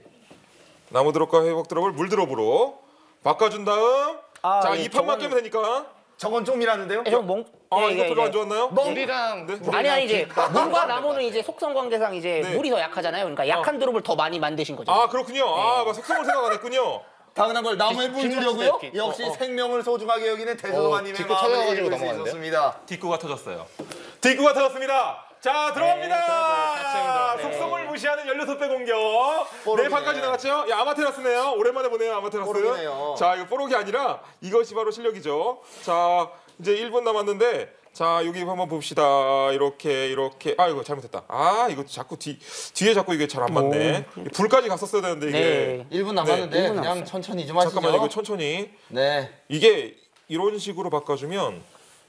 나무 드롭과 회복 드롭을 물 드롭으로 바꿔준 다음. 아, 자, 예, 이 판만 저건- 깨면 되니까. 저건 좀이라는데요? 좀 멍. 아, 네, 이거 이게 별로 안 이제- 좋았나요? 물이랑 네. 물이랑 아니 아니 이제 기- 물과 나무는 이제 속성 관계상 이제 네. 물이 더 약하잖아요. 그러니까 약한 드롭을 더 많이 만드신 거죠. 아, 그렇군요. 아, 그 속성을 생각 안 했군요. 당연한 걸 나무에 기- 물 주려고요? 기- 역시 어, 어. 생명을 소중하게 여기는 대소가님의 어, 뒷구 마음을 터져가지고 읽을 수 넘어갔는데? 있었습니다. 뒷구가 터졌어요. 뒷구가 터졌습니다. 자, 들어갑니다. 네, 속성을 무시하는 열여섯 배 공격. 뽀록이네. 네 판까지 나갔죠? 야, 아마테라스네요. 오랜만에 보네요, 아마테라스. 뽀록이네요. 자, 이거 뽀록이 아니라 이것이 바로 실력이죠. 자, 이제 일 분 남았는데 자, 여기 한번 봅시다. 이렇게 이렇게. 아, 이거 잘못했다. 아, 이거 자꾸 뒤 뒤에 자꾸 이게 잘 안 맞네. 불까지 갔었어야 되는데 이게. 네. 일 분 남았는데 일 분 그냥 남았어요. 천천히 좀 하시죠. 잠깐만, 이거 천천히. 네. 이게 이런 식으로 바꿔주면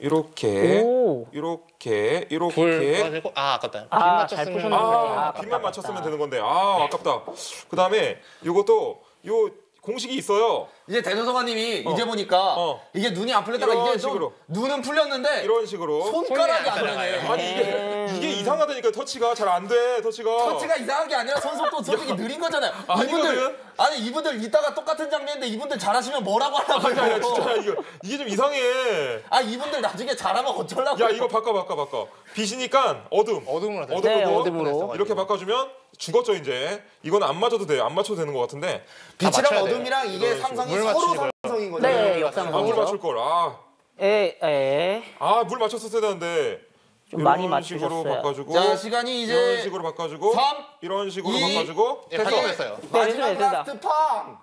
이렇게 오. 이렇게 이렇게 불 꺼지고 아 아깝다. 빗 아, 잘 맞췄으면 푸셨는데. 아, 아깝다, 빗만 아깝다. 맞췄으면 되는 건데 아 아깝다. 그 다음에 이것도 요 공식이 있어요. 이제 대소서관님이 이제 보니까 어. 이게 눈이 안 풀렸다가 이런 이제 좀 식으로. 눈은 풀렸는데 이런 식으로. 손가락이 안 손이 되네. 안 아니 이게 이게 이상하다니까 터치가 잘 안 돼. 터치가. 터치가 이상한 게 아니라 손속도 솔직히 느린 거잖아요. 이분들 아니거든. 아니 이분들 이따가 똑같은 장면인데 이분들 잘하시면 뭐라고 하라고. 아니 아니 진짜 이거 이게 좀 이상해. 아 이분들 나중에 잘하면 어쩌려고. 야 이거 바꿔 바꿔 바꿔. 빛이니까 어둠. 어둠으로 됐어요. 네, 어둠으로 어둠으로. 이렇게 바꿔주면 죽었죠 이제. 이건 안 맞아도 돼요. 안 맞춰도 되는 것 같은데. 빛이랑 맞춰야 돼요. 어둠이랑 이게 이런 상성이 물 서로 맞추시고요. 상성인 거죠. 네, 아, 역상성. 물 맞출 걸. 아. 예, 예. 아, 물 맞췄었어야 되는데. 좀 많이 이런 식으로 맞추셨어요. 바꿔주고. 자 시간이 이제 이런 식으로 바꿔주고. 삼, 이런 식으로 이, 바꿔주고. 예, 됐어. 발동했어요. 마지막 네, 된다. 라스트 팡.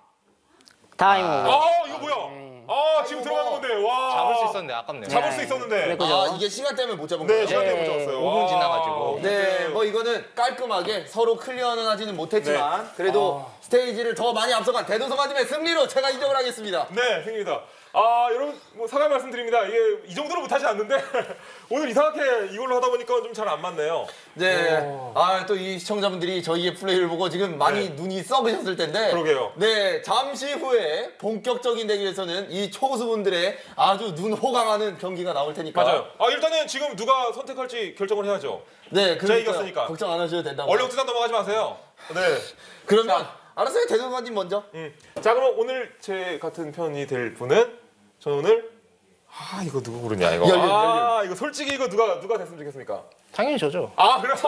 타임 오버. 아, 이거 뭐야? 아, 지금 들어가는 건데. 와. 잡을 수 있었는데 아깝네요. 잡을 네. 수 있었는데. 네, 그죠. 아 이게 시간 때문에 못 잡은 네, 거예요. 시간 때문에 네. 못 잡았어요. 오 분 와. 지나가지고. 네, 뭐 이거는 깔끔하게 서로 클리어는 하지는 못했지만 그래도 스테이지를 더 많이 앞서간 대도서관님의 승리로 제가 인정을 하겠습니다. 네, 승리입니다. 아, 여러분, 뭐 사과 말씀드립니다. 이게 이 정도로 못하지 않는데 오늘 이상하게 이걸로 하다 보니까 좀 잘 안 맞네요. 네, 아 또 이 시청자분들이 저희의 플레이를 보고 지금 많이 네. 눈이 썩으셨을 텐데. 그러게요. 네, 잠시 후에 본격적인 대결에서는 이 초고수분들의 아주 눈 호강하는 경기가 나올 테니까. 맞아요. 아, 일단은 지금 누가 선택할지 결정을 해야죠. 네, 제가 그러니까 이겼으니까. 걱정 안 하셔도 된다고. 얼른 투단 넘어가지 마세요. 네. 그러면 알았어요, 대도서관님 먼저. 음. 자, 그럼 오늘 제 같은 편이 될 분은 저는 오늘 아, 이거 누구 고르냐 이거. 열린, 아, 이거 솔직히 이거 누가 누가 됐으면 좋겠습니까? 당연히 저죠. 아, 그래요?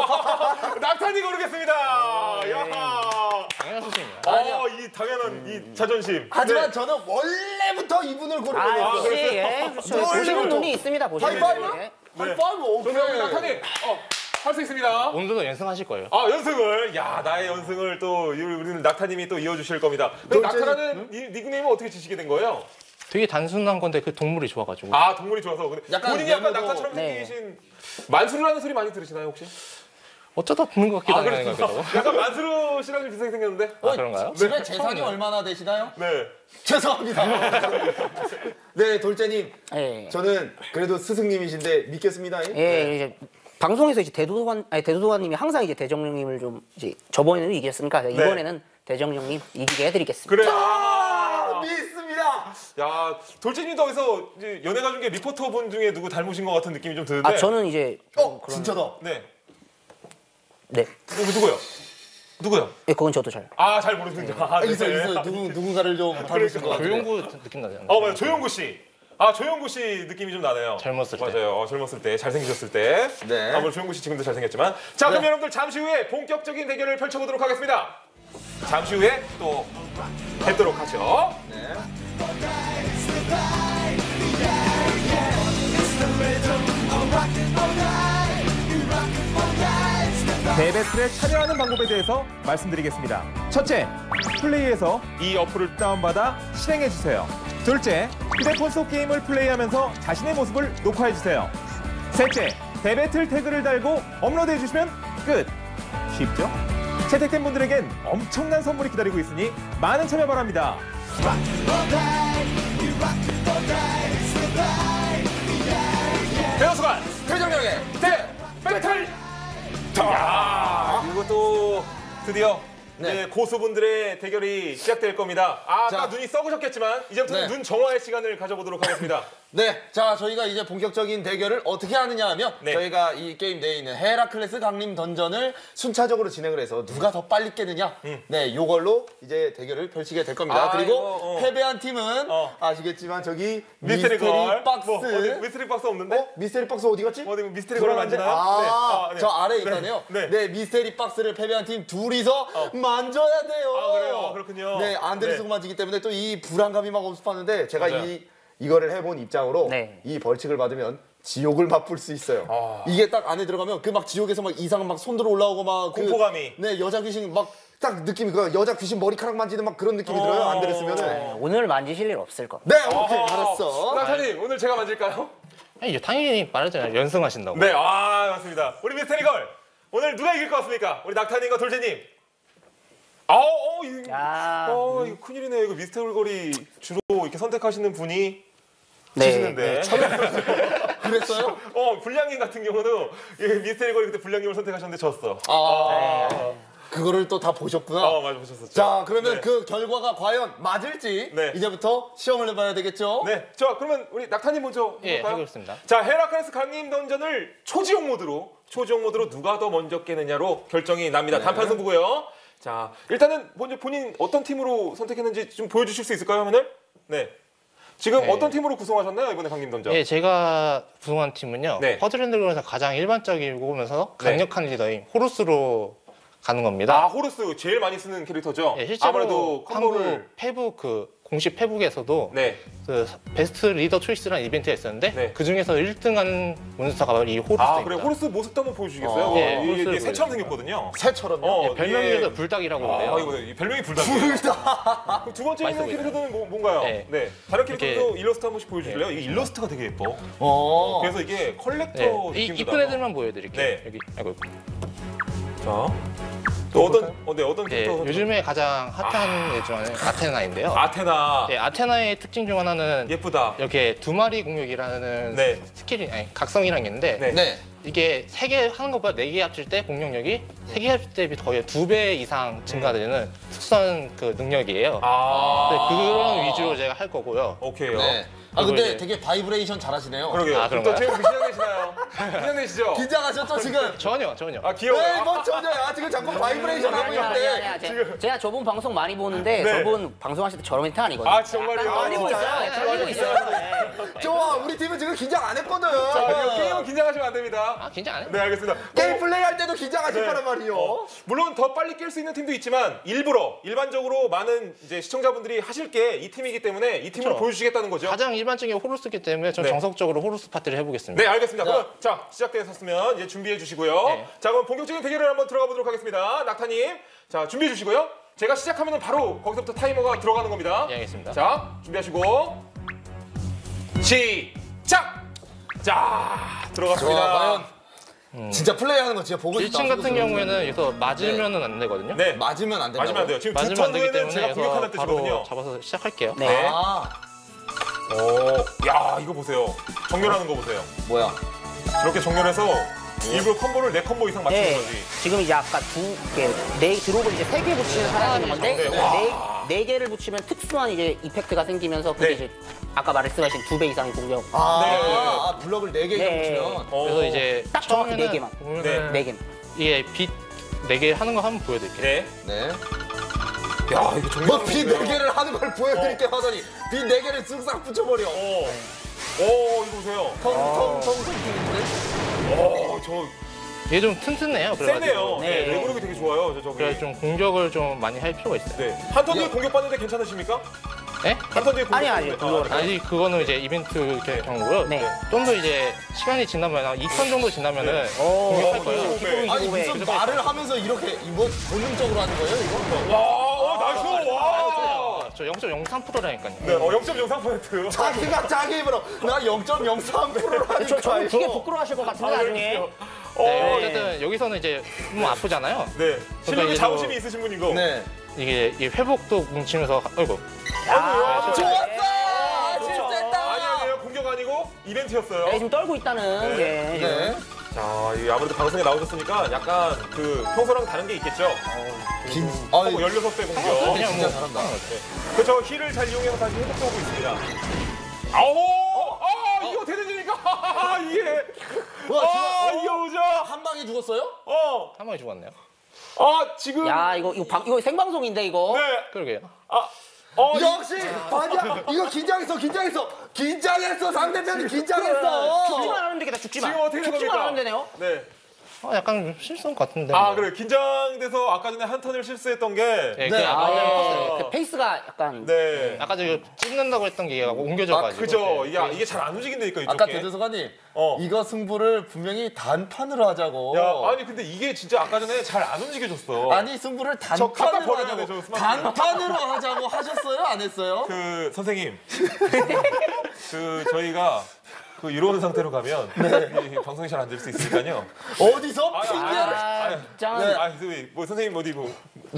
낙탄이 고르겠습니다. 야. 당연한 수준이에요. 아, 이 당연한 이 자존심. 하지만 네. 저는 원래부터 이분을 고르고 아, 있어요. 역시 그랬어요? 예. 그렇죠. 네. 보시는 눈이 있습니다. 보시는 하이파이브? 눈이. 예. 하이파이브 오케이. 저는 우리 낙탄이 어, 할 수 있습니다. 오늘도 연승하실 거예요. 아, 연승을. 야, 나의 연승을 또 우리는 낙타님이 또 이어 주실 겁니다. 근데 돌진이- 낙타라는 니- 닉네임은 어떻게 지시게 된 거예요? 되게 단순한 건데 그 동물이 좋아가지고. 아, 동물이 좋아서. 근데 약간 본인이 약간 외모도- 낙타처럼 네. 생기신 만수르라는 소리 많이 들으시나요, 혹시? 어쩌다 듣는 것 같기도 아, 하고. 그래요? 약간 만수르 씨랑 좀 비슷하게 생겼는데? 아, 그런가요? 집에 재산이 얼마나 되시나요? 네. 죄송합니다. 네, 돌재님. 예. 저는 그래도 스승님이신데 믿겠습니다. 예, 이제 방송에서 이제 대도관 아니 대도관님이 항상 이제 대정령님을 좀 이제 저번에는 이겼으니까 이번에는 대정령님 이기게 해드리겠습니다. 그래. 아, 아, 믿습니다. 야, 돌진님도 어디서 이제 연예가 중에 리포터 분 중에 누구 닮으신 것 같은 느낌이 좀 드는데. 아 저는 이제 어, 진짜다. 네. 네, 누구, 누구요? 누구요? 예, 그건 저도 잘. 아, 잘 모르는데. 아, 아, 있어, 네. 있어. 누구, 누군가를 좀 닮으신 것 같아요. 조용구 느낌 나잖아요. 어, 맞아요. 조용구 씨. 아, 조용구 씨 느낌이 좀 나네요. 젊었을 때. 맞아요. 어, 젊었을 때, 잘생기셨을 때. 네. 아무래도 조용구 씨 지금도 잘생겼지만. 자, 그럼 네. 여러분들 잠시 후에 본격적인 대결을 펼쳐보도록 하겠습니다. 잠시 후에 또 뵙도록 하죠. 네. 대배틀에 참여하는 방법에 대해서 말씀드리겠습니다. 첫째, 플레이에서 이 어플을 다운받아 실행해주세요. 둘째, 휴대폰 속 게임을 플레이하면서 자신의 모습을 녹화해주세요. 셋째, 대배틀 태그를 달고 업로드해주시면 끝! 쉽죠? 채택된 분들에겐 엄청난 선물이 기다리고 있으니 많은 참여 바랍니다. Rock or die, you rock or die. 대도수관 대정령의 대 배틀. 자, 이것도 드디어 네. 이제 고수분들의 대결이 시작될 겁니다. 아, 아까 자. 눈이 썩으셨겠지만 이제부터는 네. 눈 정화의 시간을 가져보도록 하겠습니다. 네, 자 저희가 이제 본격적인 대결을 어떻게 하느냐 하면 네. 저희가 이 게임 내에 있는 헤라클레스 강림 던전을 순차적으로 진행을 해서 누가 더 빨리 깨느냐 네, 요걸로 이제 대결을 펼치게 될 겁니다. 음. 아, 그리고 이거, 어. 패배한 팀은 어. 아시겠지만 저기 미스테리, 미스테리, 걸. 박스 뭐, 어디 미스테리 박스 없는데? 어? 미스테리 박스 어디 갔지? 어디 미스테리 걸을 만지나요? 아, 네. 아, 네. 저 아래에 있다네요. 네. 네. 미스테리 박스를 패배한 팀 둘이서 만져야 돼요. 아, 그래요? 그렇군요. 네, 안드레 네. 쓰고 만지기 때문에 또 이 불안감이 막 엄습하는데 제가 맞아요. 이 이거를 해본 입장으로 네. 이 벌칙을 받으면 지옥을 맛볼 수 있어요. 아. 이게 딱 안에 들어가면 그 막 지옥에서 막 이상한 막 손 들어 올라오고 막 그, 공포감이. 네, 여자 귀신 막 딱 느낌이 그 여자 귀신 머리카락 만지는 막 그런 느낌이 어. 들어요. 안드레 쓰면은. 네, 오늘 만지실 일 없을 것. 네, 오케이, 알았어. 나타님 오늘 제가 만질까요? 아니, 당연히 말하잖아요. 연승하신다고. 네, 아 맞습니다. 우리 미스테리 걸 오늘 누가 이길 것 같습니까? 우리 낙타님과 돌재님. 아, 어, 이거, 야. 어, 이거 큰일이네. 이거 미스테리 걸이 주로 이렇게 선택하시는 분이 네, 지시는데. 네, 그랬어요? 어, 불량님 같은 경우도 이 미스테리 걸이 그때 불량님을 선택하셨는데 졌어. 아, 그거를 또 다 보셨구나. 어, 맞아 보셨었죠. 자, 그러면 네. 그 결과가 과연 맞을지 네. 이제부터 시험을 해봐야 되겠죠? 네, 자 그러면 우리 낙타님 먼저 예, 해볼까요? 해보겠습니다. 자, 헤라클레스 강림 던전을 초지용 모드로 초지용 모드로 누가 더 먼저 깨느냐로 결정이 납니다. 네. 단판 승부고요. 자, 일단은 먼저 본인 어떤 팀으로 선택했는지 좀 보여주실 수 있을까요, 화면을? 네. 지금 네. 어떤 팀으로 구성하셨나요, 이번에 강림 던전? 예, 제가 구성한 팀은요. 네. 퍼즐랜드에서 가장 일반적이고면서 강력한 리더인 호루스로 가는 겁니다. 아, 호루스 제일 많이 쓰는 캐릭터죠? 예, 실제로 아무래도 콤보를 한국 페북 그 공식 페북에서도 네. 그 베스트 리더 초이스라는 이벤트가 있었는데 네. 그 중에서 일 등한 몬스터가 바로 이 호루스입니다. 아, 그래. 호루스 모습도 한번 보여주시겠어요? 어, 이게, 예, 이게 호루스를 새처럼 생겼거든요. 새처럼요? 어, 예, 별명이 이게- 그래서 불닭이라고 아, 그래요. 이거 이 별명이 불닭이에요. 불다. 그럼 두 번째 있는 맛있어 보이네요. 캐릭터는 뭐, 뭔가요? 네. 네. 다른 이렇게- 캐릭터도 일러스트 한 번씩 보여주실래요? 이게 일러스트가 되게 예뻐. 어. 그래서 이게 컬렉터 네, 이 느낌도 이쁜 나고. 애들만 보여드릴게요. 네. 여기, 아이고. 자, 또 어떤 어, 네, 어떤 예, 캐릭터? 요즘에 가장 핫한 애 중에 아테나인데요. 아테나. 예, 아테나의 특징 중 하나는 예쁘다. 이렇게 두 마리 공격이라는 네. 스킬이 아니 각성이라는 게 있는데 네. 네. 이게 세 개 하는 것보다 네 개 합칠 때 공격력이 세 개 합칠 때 거의 두 배 이상 증가되는 특수한 그 능력이에요. 아. 네, 그런 위주로 제가 할 거고요. 오케이요. 네. 아, 그리고 근데 이제- 되게 바이브레이션 잘하시네요. 그러게요. 아, 또 그런가요? 지금 긴장되시나요? 긴장되시죠? 긴장하셨죠, 지금? 전혀 전혀. 아, 귀여워요. 네, 뭐 전혀야. 지금 자꾸 바이브레이션 하고 아니, 아니, 있는데. 아니, 제가, 제가 저분 방송 많이 보는데 네. 저분 방송하실 때 저런 멘트 아니거든요. 아, 정말요? 약간 떨리고 있어요. 아, 네, 떨리고 있어요. 네. 좋아, 우리 팀은 지금 긴장 안 했거든. 자, 이거 게임은 긴장하시면 안 됩니다. 아 긴장 안 해? 네, 알겠습니다. 게임 어, 플레이 할 때도 긴장하실 네. 거란 말이요. 어, 물론 더 빨리 깰 수 있는 팀도 있지만 일부러 일반적으로 많은 이제 시청자분들이 하실 게 이 팀이기 때문에 이 팀으로 그렇죠. 보여주시겠다는 거죠. 가장 일반적인 호루스기 때문에 전 네. 정석적으로 호루스 파티를 해보겠습니다. 네, 알겠습니다. 자. 그럼 자 시작되셨으면 이제 준비해 주시고요. 네. 자, 그럼 본격적인 대결을 한번 들어가 보도록 하겠습니다. 낙타님, 자 준비해 주시고요. 제가 시작하면 바로 거기서부터 타이머가 들어가는 겁니다. 예, 알겠습니다. 자, 준비하시고 시작. 자, 들어갔습니다. 좋아, 과연 진짜 플레이하는 거 진짜 보고 싶다. 일 층 같은 경우에는 여기서 맞으면은 안 되거든요. 네, 맞으면 안 된다고. 맞으면 안 돼요. 지금 두 맞으면 안 되기 턴 후에는 때문에 제가 여기서 공격하는 뜻이거든요. 바로 잡아서 시작할게요. 네. 아, 오, 야, 이거 보세요. 정렬하는 거 보세요. 뭐야? 저렇게 정렬해서 일부러 콤보를 네 콤보 이상 맞추는 네. 거지. 지금 이제 아까 두 개, 네 드롭을 이제 세 개 붙이는 사람인 건데 네. 네, 네 개를 붙이면 특수한 이제 이펙트가 생기면서 그게 네. 이제 아까 말씀하신 두 배 이상의 공격. 아, 네. 아, 블럭을 네 개 이상 네. 붙이면. 어. 그래서 이제 딱 정확히 네 개만. 보면은 네. 네 개. 이게 빛 네 개 하는 거 한번 보여드릴게요. 네. 네. 야, 이거 정렬. 뭐비 네 개를 하는 걸 보여드릴게 하더니 비 네 개를 쓱싹 붙여버려. 어. 오, 이거 보세요. 텅텅텅텅. 어, 저 이게 좀 튼튼해요. 세네요. 그래가지고. 네, 네. 레그룹이 되게 좋아요. 저 저기. 그래서 좀 공격을 좀 많이 할 필요가 있어요. 네. 한 턴 뒤에 야. 공격받는데 괜찮으십니까? 네? 한 턴 뒤에 공격. 아니, 아니, 그거 아직 그거는 이제 이벤트 게- 경우고요. 네. 좀 더 이제 시간이 지나면 한 이 턴 정도 지나면은 공격할 거예요. 네. 기본 아니 기본에 무슨 말을 하면서 이렇게 뭐 본능적으로 하는 거예요 이거? 와, 어, 나이스. 와. 저 영 점 영삼 퍼센트라니까요. 네, 어, 영 점 영삼 퍼센트. 자기가 자기 입으로 나 영 점 영삼 퍼센트라니까. 저, 저는 되게 부끄러워하실 것 같은데 나중에. 어, 네, 네. 어쨌든 여기서는 이제 몸 아프잖아요. 네. 실력이 이제 자부심이 뭐- 있으신 분이고. 네. 이게 이 회복도 뭉치면서 아이고 아, 좋았어. 네. 실수했다. 아니 아니에요. 공격 아니고 이벤트였어요. 네, 지금 떨고 있다는. 예. 네. 자, 이 아무래도 방송에 나오셨으니까 약간 그 평소랑 다른 게 있겠죠? 긴. 어, 아, 열여섯 배 공격. 그냥 진짜 잘한다. 네. 그렇죠. 힐을 잘 이용해서 다시 회복도 하고 있습니다. 아오! 아, 이게 어떻게 되니까? 이게. 와, 아, 지금 이게 오죠? 한 방에 죽었어요? 어. 한 번에 죽었네요. 아, 지금. 야, 이거 이거 방, 이거 생방송인데 이거. 네. 그러게요. 아. 어, 이- 역시 반야 이거 긴장했어 긴장했어 긴장했어 상대편이 긴장했어. 죽지만 않으면 되겠다. 죽지만. 지금 어떻게 된 죽지만 겁니까? 않으면 되네요. 네. 어, 약간 실수인 것 같은데. 아, 뭐. 그래. 긴장돼서 아까 전에 한 턴을 실수했던 게. 네, 네. 그 아, 아까, 예. 그 페이스가 약간. 네. 아까 저기 찝는다고 했던 게 아, 옮겨져가지고. 그죠. 네. 이게, 이게 잘 안 움직인다니까, 이쪽에. 아까 대도서관님 어. 이거 승부를 분명히 단판으로 하자고. 야, 아니, 근데 이게 진짜 아까 전에 잘 안 움직여졌어. 아니, 승부를 저 갖다 단판으로 버려야 돼, 하자고. 저 스마트폰. 단판으로 하자고 하셨어요? 안 했어요? 그, 선생님. 그, 저희가 그 이런 상태로 가면 이 방송이 잘 안 될 수 있으니까요. 어디서 아, 핑계를 아, 짱. 네. 아, 그, 뭐 선생님 어디 뭐.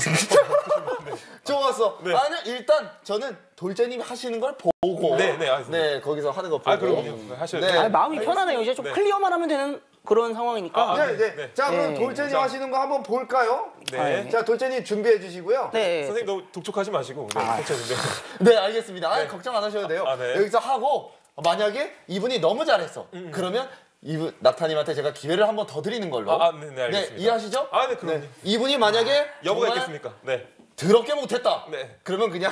좋았어. 네. 아니 일단 저는 돌재님이 하시는 걸 보고 네, 네, 알겠습니다. 네, 거기서 하는 거 보고. 아, 그럼요. 하셔야죠. 네. 아, 마음이 편하네요. 이제 좀 네. 클리어만 하면 되는 그런 상황이니까. 아, 네, 네. 네. 자, 그럼 네. 돌재님 자. 하시는 거 한번 볼까요? 네. 자, 돌재님 준비해 주시고요. 네. 선생님 너무 독촉하지 마시고. 네, 괜찮은데. 네, 알겠습니다. 아, 걱정 안 하셔도 돼요. 아, 네. 여기서 하고 만약에 이분이 너무 잘했어. 그러면 이분 낙타님한테 제가 기회를 한 번 더 드리는 걸로. 아, 아, 네, 네, 알겠습니다. 이해하시죠? 아, 네, 그럼요. 이분이 만약에 여부가 정말 있겠습니까? 네. 더럽게 못했다. 네. 그러면 그냥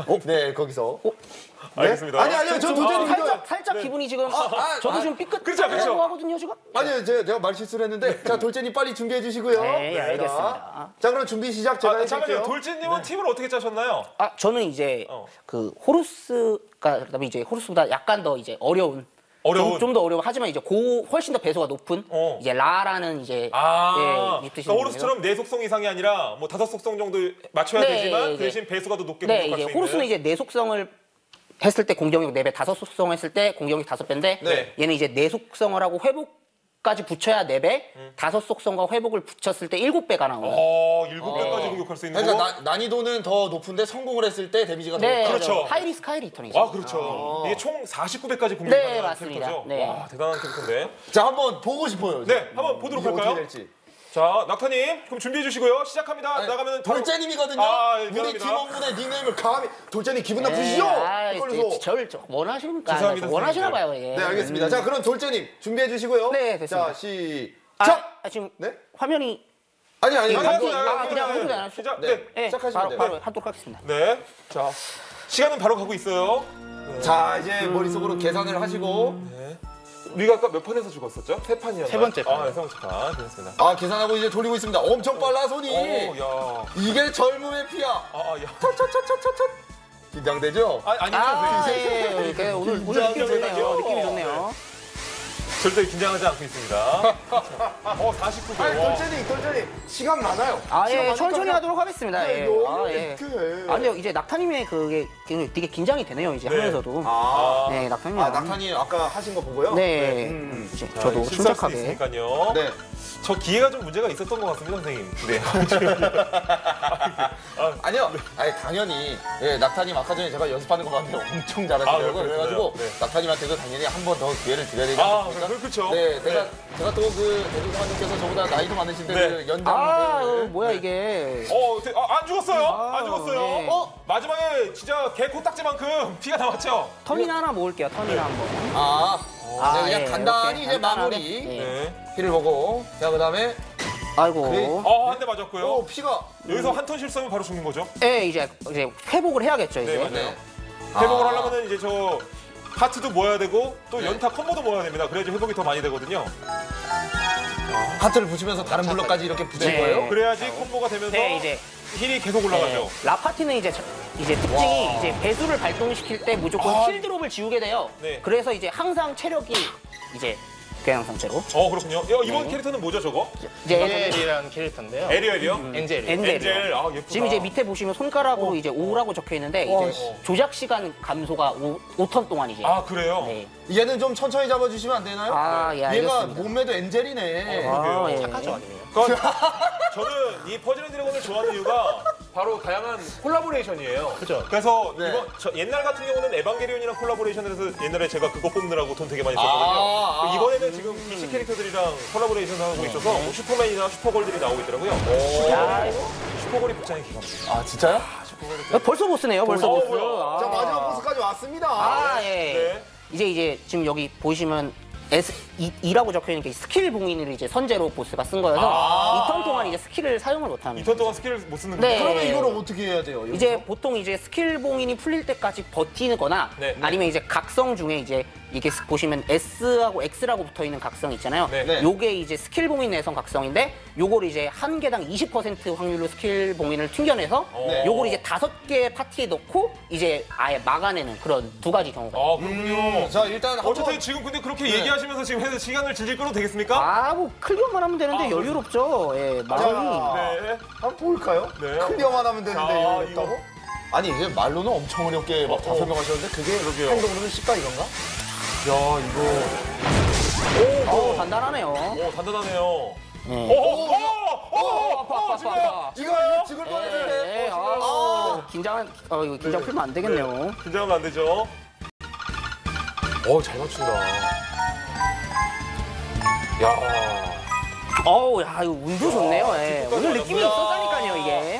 네 거기서. 알겠습니다. 아니, 아니요. 저 돌재님 이거. 살짝 살짝 기분이 지금 아, 저도 아, 지금 삐끗 그렇죠, 그렇죠. 하거든요 지금. 아니요, 제가, 제가 말 실수를 했는데 자 돌재님 빨리 준비해 주시고요. 네, 자, 알겠습니다. 자, 그럼 준비 시작 제가 아, 해줄게요. 잠깐만요. 돌진님은 팀을 어떻게 짜셨나요? 아 저는 이제 어. 그 호루스가 그다음에 이제 호루스보다 약간 더 이제 어려운. 어려운. 좀 더 어려워. 하지만 이제 고 훨씬 더 배수가 높은 어. 이제 라라는 이제 아, 예, 이 뜻이 그러니까 호루스처럼 네 속성 이상이 아니라 뭐 다섯 속성 정도 맞춰야 네, 되지만 그 이제- 대신 배수가 더 높게 네, 공격할 이제 수 호루스는 있는. 이제 네 속성을 했을 때 공격력 네 배, 다섯 속성 했을 때 공격력 다섯 배인데 네. 얘는 이제 네 속성을 하고 회복까지 붙여야 네 배, 다섯 속성과 회복을 붙였을 때 일곱 배가 나오는. 어, 일곱 배까지 공격할 수 있는 그러니까 거. 나, 난이도는 더 높은데 성공을 했을 때 데미지가 더 네, 높다. 그렇죠. 하이리스크 하이리턴이죠. 아, 그렇죠. 이게 총 사십구 배까지 네, 공격하는 맞습니다. 캐릭터죠. 네. 와, 대단한 캐릭터인데. 자 한번 보고 싶어요. 네, 한번 보도록 이게 할까요? 어떻게 될지. 자, 낙타님, 그럼 준비해 주시고요. 시작합니다. 아니, 나가면 돌재님이거든요. 아, 예, 우리 미안합니다. 팀원분의 닉네임을 감히 돌재님 기분 네, 나쁘시죠? 아, 이걸로. 이제 저를 저- 원하십니까? 죄송합니다, 원하시나 선생님들. 봐요, 예. 네 알겠습니다. 자 그럼 돌재님 준비해 주시고요. 네, 됐습니다. 자 시작. 아, 아, 지금 네? 화면이 아니 아니 아니, 아니. 아니, 아니, 아, 아니, 그냥 아니, 해도 아니. 되나요? 시작. 네. 네. 예, 시작하시면 바로, 돼요. 바로 하도록 하겠습니다. 네. 자, 시간은 바로 가고 있어요. 자 이제 머릿속으로 계산을 하시고 우리가 아까 몇 판에서 죽었었죠? 세 판이었나요? 세 번째 판. 아, 네, 세 번째 판. 그렇습니다. 아 계산하고 이제 돌리고 있습니다. 엄청 빨라 손이. 오, 야. 이게 젊음의 피야. 아, 아, 야. 차차차차차. 긴장되죠? 아, 아니죠. 아, 선생님. 예, 예, 예. 오늘 오늘 느낌 좋네요. 느낌이 좋네요. 절대 긴장하지 않고 있습니다. 어, 사십구 배. 아니, 와. 돌재님, 돌재님. 시간 많아요. 아, 시간 예, 많으니까 천천히 그냥- 하도록 하겠습니다. 예. 너무 아, 예. 이렇게. 아, 근데 이제 낙타님의 그게 되게 긴장이 되네요, 이제 네. 하면서도. 아, 네, 낙타님. 아 낙타님 아까 하신 거 보고요. 네, 음. 이제 자, 저도 실수할 수도 침착하게. 있으니까요. 네. 저 기회가 좀 문제가 있었던 것 같습니다, 선생님. 네. 아니요. 아니 당연히 예, 낙타님 아까 전에 제가 연습하는 거 봤는데 엄청 아, 잘하시더라고요. 그렇군요. 그래가지고 네. 낙타님한테도 당연히 한 번 더 기회를 드려야 되지 아, 않겠습니까? 그- 그렇죠. 네, 제가 네. 제가 또 그 대도사님께서 저보다 나이도 많으신데 네. 그 연장 아, 그- 어, 뭐야 이게. 어, 되- 아, 안 죽었어요. 안 죽었어요. 네. 어? 마지막에 진짜 개 코딱지만큼 피가 남았죠? 턴이나 하나 모을게요, 턴이나 한번. 아, 아, 네, 그냥 예, 간단히 이렇게 이제 간단하게. 마무리 예. 네. 피를 보고 자 그다음에 아이고. 그래. 어, 한 대 맞았고요. 오 피가 여기서 한 턴 실수하면 바로 죽는 거죠? 예, 이제 이제 회복을 해야겠죠, 이제. 네, 맞아요. 네. 회복을 아. 하려면은 이제 저 하트도 모아야 되고 또 네. 연타 콤보도 모아야 됩니다. 그래야지 회복이 더 많이 되거든요. 하트를 붙이면서 다른 블럭까지 이렇게 붙일 네. 거예요? 그래야지 콤보가 되면서 네, 이제 힐이 계속 올라가죠. 네, 라파티는 이제 저- 이제 특징이 와. 이제 배수를 발동시킬 때 무조건 아. 힐 드롭을 지우게 돼요. 네. 그래서 이제 항상 체력이 이제 교양 상태로 어, 그렇군요. 야, 이번 네. 캐릭터는 뭐죠, 저거? 이제 엔젤이라는 캐릭터인데요. 에리얼이요? 엔젤. 엔젤. 엔젤. 아, 예쁘다. 지금 이제 밑에 보시면 손가락으로 이제 오라고 적혀 있는데 어, 이제 씨. 조작 시간 감소가 오, 오 턴 동안이지. 아, 그래요? 네. 얘는 좀 천천히 잡아주시면 안 되나요? 아, 예, 얘가 알겠습니다. 몸매도 엔젤이네. 아, 그러게요. 예. 착하죠, 아니면. 그러니까 저는 이 퍼즐 앤 드래곤을 좋아하는 이유가 바로 다양한 콜라보레이션이에요. 그죠. 그래서 네. 이번 저 옛날 같은 경우는 에반게리온이랑 콜라보레이션을 해서 옛날에 제가 그거 뽑느라고 돈 되게 많이 썼거든요. 아, 아. 이번에는 지금 디씨 캐릭터들이랑 콜라보레이션 하고 있어서 뭐 슈퍼맨이나 슈퍼걸들이 나오고 있더라고요. 야, 이거 슈퍼걸이 복장이 기가 막혀요. 아 진짜요? 벌써 보스네요. 벌써 어, 보스. 뭐야. 자 아. 마지막 보스까지 왔습니다. 아, 예. 네. 이제 이제 지금 여기 보시면 S 이라고 적혀 있는 게 스킬 봉인을 이제 선제로 보스가 쓴 거여서 아. 이 턴 동안 이제 스킬을 사용을 못 합니다. 이 턴 동안 스킬을 못 쓰는 네. 거예요. 그러면 이거를 어떻게 해야 돼요? 여기서? 이제 보통 이제 스킬 봉인이 풀릴 때까지 버티거나 네. 아니면 이제 각성 중에 이제 이게 스- 보시면 S하고 X라고 붙어 있는 각성 있잖아요. 네. 네. 요게 이제 스킬 봉인 내성 각성인데 요걸 이제 한 개당 이십 퍼센트 확률로 스킬 봉인을 튕겨내서 네. 요걸 이제 다섯 개 파티에 넣고 이제 아예 막아내는 그런 두 가지 경우가 있어요. 아 그렇군요. 자 일단 한번 어쨌든 지금 근데 그렇게 네. 얘기하시면서 지금 해서 시간을 질질 끌어도 되겠습니까? 아, 뭐 클리어만 하면 되는데 아, 여유롭죠. 예, 마음이. 네. 한번 볼까요? 네. 클리어만 하면 되는데 자, 이거 이거. 없다고? 아니 이게 말로는 엄청 어렵게 막 다 어, 어. 설명하셨는데 그게 그러게요. 행동으로는 쉽다 이건가? 야 이거. 어, 단단하네요. 오 단단하네요. 예. 오, 오, 오, 오, 아파, 아파, 아파, 아파. 이거 이거 죽을 뻔했는데. 예, 아, 긴장, 어, 이거 긴장 풀면 안 되겠네요. 긴장하면 안 되죠. 오, 잘 맞춘다. 야. 어우, 야, 이거 운도 좋네요. 예. 뒷부분까지 오늘 느낌이 왔어요. 있었다니까요, 이게.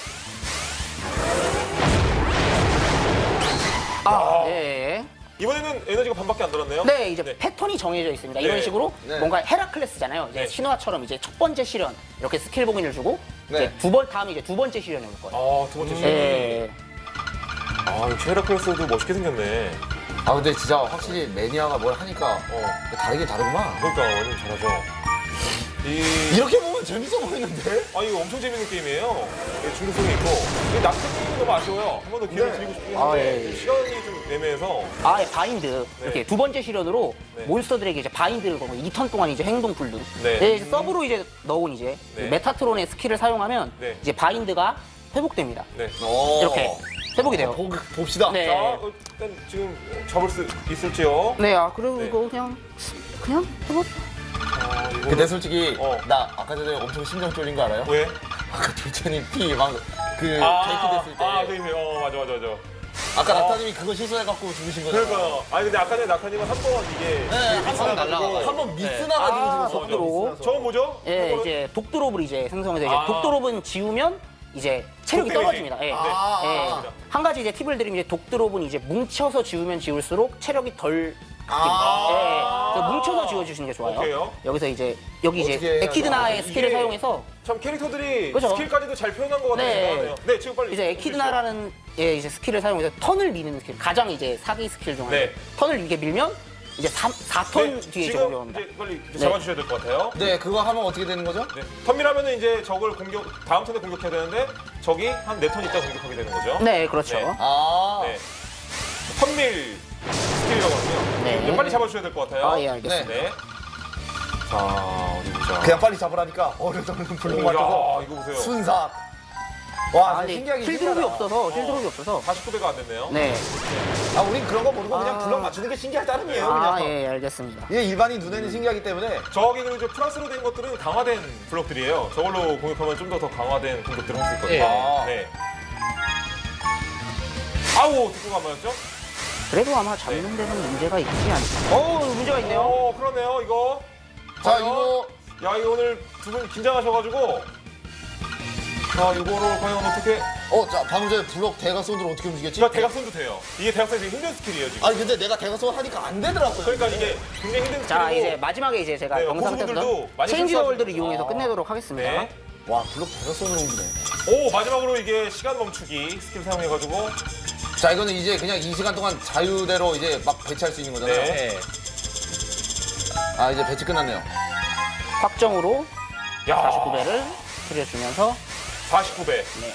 아, 예. 이번에는 에너지가 반밖에 안 들었네요. 네, 이제 네. 패턴이 정해져 있습니다. 네. 이런 식으로 네. 뭔가 헤라클레스잖아요. 이제 네. 신화처럼 이제 첫 번째 시련 이렇게 스킬 봉인을 주고 네. 이제 두 번 다음에 이제 두 번째 시련이 올 거예요. 아, 두 번째 시간. 예. 아, 역시 헤라클레스도 멋있게 생겼네. 아 근데 진짜 확실히 매니아가 뭘 하니까 어. 다르긴 다르구만. 그러니까 완전 잘하죠. 이 이렇게 보면 재밌어 보이는데? 아 이거 엄청 재밌는 게임이에요. 예, 중독성이 있고. 이 낙서는 너무 아쉬워요. 한 번 더 기회를 네. 드리고 싶긴 아, 한데 예, 예. 시간이 좀 애매해서. 아, 예, 바인드. 이렇게 두 번째 시련으로 네. 몬스터들에게 이제 바인드를 걸고 이 턴 동안 이제 행동 불능. 네. 네, 이제 서브로 이제 넣은 이제 네. 메타트론의 스킬을 사용하면 네. 이제 바인드가 회복됩니다. 네. 어. 이렇게 회복이 돼요. 보, 봅시다. 네. 자, 어, 일단 지금 잡을 수 있을지요? 네, 아, 그리고 네. 이거 그냥 그냥 해보. 아, 이거 근데 솔직히 어. 나 아까 전에 엄청 심장 쫄린 거 알아요? 왜? 아까 둘째님 피막그 케이크 아, 됐을 때 아, 그러세요. 어, 맞아, 맞아, 맞아. 아까 낙타님이 그거 실수해갖고 죽으신 거잖아요. 그러니까 아니 근데 아까 전에 낙하님은 한 번 이게 네, 한번 날라가가지고. 한번 미스 네. 나가지고 아, 죽었어. 독드롭. 저건 뭐죠? 예, 저거는? 이제 독드롭을 이제 생성해서 이제 아. 독드롭은 지우면 이제 체력이 독 떨어집니다. 예. 아, 예. 아. 한 가지 이제 팁을 드리면 이제 독드롭은 이제 뭉쳐서 지우면 지울수록 체력이 덜 아. 예. 그래서 뭉쳐서 지워주시는 게 좋아요. 오케이요. 여기서 이제 여기 어떻게 이제 해야 에키드나의 되나? 스킬을 이게- 사용해서 참 캐릭터들이 그죠? 스킬까지도 잘 표현한 것 같아요. 네. 네, 지금 빨리. 이제 에키드나라는 예, 이제 스킬을 사용해서 턴을 미는 스킬, 가장 이제 사기 스킬 중 하나. 네. 턴을 이렇게 밀면 이제 사 턴 네, 뒤에 이제 지금 올라옵니다. 이제 빨리 네. 잡아주셔야 될 것 같아요. 네, 그거 하면 어떻게 되는 거죠? 네. 턴밀하면은 이제 적을 공격 다음 턴에 공격해야 되는데 적이 한 네 턴 있다 공격하게 되는 거죠. 네, 그렇죠. 네. 아, 네. 턴밀 스킬이라고 하거든요. 네. 이제 빨리 잡아주셔야 될 것 같아요. 아, 예, 알겠습니다. 네. 자, 어디 보자. 그냥 빨리 잡으라니까 어려서는 불능 오, 맞춰서 야, 이거 보세요. 순삭. 와, 아, 진짜 신기하게 힐드롭이 신기하다. 없어서 힐드롭이 없어서 사십구 배가 안 됐네요. 네. 아, 우린 그런 거 모르고 그냥 아. 블럭 맞추는 게 신기할 따름이에요. 아, 그냥. 예, 알겠습니다. 이게 일반인 눈에는 신기하기 때문에 저기 그리고 이제 플러스로 된 것들은 강화된 블록들이에요. 저걸로 공격하면 좀 더 더 강화된 공격들을 할 수 있거든요. 예. 네. 아우, 듣고 가만였죠? 그래도 아마 잡는 데는 문제가 있지 않을까. 어, 문제가 있네요. 오, 그러네요, 이거. 자 과연? 이거 야, 이거 오늘 두 분 긴장하셔가지고. 자, 이거를 과연 어떻게. 어, 자 방금 전에 블록 대각선으로 어떻게 움직였지? 제가 대각선도 돼요. 이게 대각선이 되게 힘든 스킬이에요, 지금. 아니 근데 내가 대각선 하니까 안 되더라고요. 그러니까 이게 굉장히 힘든 스킬이고. 자, 이제 마지막에 이제 제가 네, 영상 고수분들도 때부터 많이 체인지 실수하시는 월드를 이용해서 아. 끝내도록 하겠습니다. 네. 와 블록 대각선으로 옮기네. 오, 마지막으로 이게 시간 멈추기 스킬 사용해가지고. 자 이거는 이제 그냥 이 시간 동안 자유대로 이제 막 배치할 수 있는 거잖아요. 네. 아 이제 배치 끝났네요. 확정으로 야, 사십구 배를 줄여주면서 사십구 배. 네.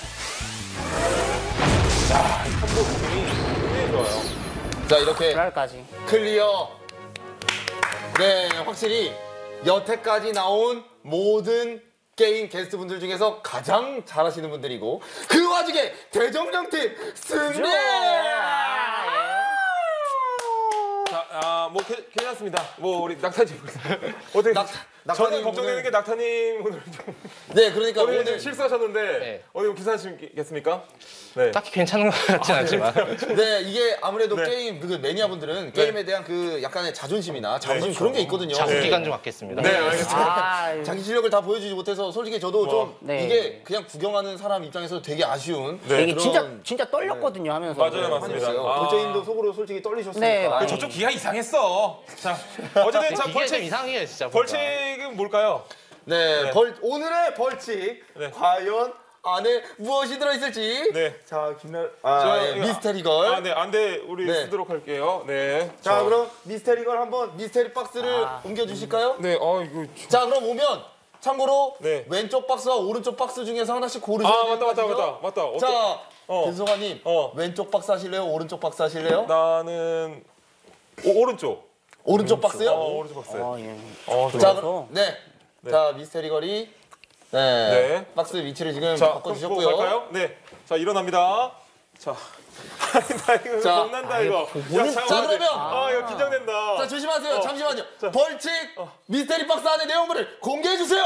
야, 이 콤보 느낌이 굉장히 좋아요. 자 이렇게 불알까지. 클리어. 네 확실히 여태까지 나온 모든 게임 게스트분들 중에서 가장 잘하시는 분들이고 그 와중에 대정령 팀 승리! 자, 아, 뭐 개- 괜찮습니다. 뭐 우리 낙타님 어떻게 낙- 낙타님 저는 걱정되는 오늘- 게 낙타님 오늘 좀 네, 그러니까 오늘 오늘 좀 실수하셨는데 네. 어디 뭐 괜찮으시겠습니까? 네. 딱히 괜찮은 것 같진 않지만. 네, 이게 아무래도 네. 게임 그 매니아분들은 게임에 대한 그 약간의 자존심이나 자부심 그런 게 있거든요. 자숙 기간 좀 갖겠습니다. 네, 알겠습니다. 아, 자기 실력을 다 보여주지 못해서 솔직히 저도 좀 네. 이게 그냥 구경하는 사람 입장에서 되게 아쉬운 네. 이게 그런 진짜 진짜 떨렸거든요 하면서. 맞아요, 맞습니다. 판이었어요. 아. 볼제님도 속으로 솔직히 떨리셨으니까. 네, 맞아요. 저쪽 기가 이상했어. 자, 어쨌든 자 이게 좀 벌칙 이상해요, 진짜. 뭔가. 벌칙은 뭘까요? 네, 네. 벌, 오늘의 벌칙 네. 과연 안에 무엇이 들어있을지. 네. 자, 김날 아, 저 예, 이거- 미스테리걸. 아, 네, 안돼 우리 네. 쓰도록 할게요. 네. 자, 그럼 미스테리걸 한번 미스테리 박스를 옮겨주실까요? 네, 어 이거. 자, 그럼 오면 참고로 네. 왼쪽 박스와 오른쪽 박스 중에서 하나씩 고르셔야 아 돼요. 맞다 맞다 맞다 맞다. 어떤- 자, 어. 김소관님 어. 왼쪽 박스 하실래요? 오른쪽 박스 하실래요? 나는 오, 오른쪽. 오른쪽 박스요? 어 오른쪽 박스. 아, 예. 어, 자, 좋아. 그럼 네. 네. 자, 미스테리 거리. 네. 네. 박스 위치를 지금 자, 바꿔 그럼 주셨고요. 보고 갈까요? 네. 자, 일어납니다. 자. 나 이거 자, 겁난다 이거. 야, 자, 잠깐만. 그러면- 아, 이거 긴장된다. 자, 조심하세요. 어. 잠시만요. 자. 벌칙 미스테리 박스 안에 내용물을 공개해 주세요.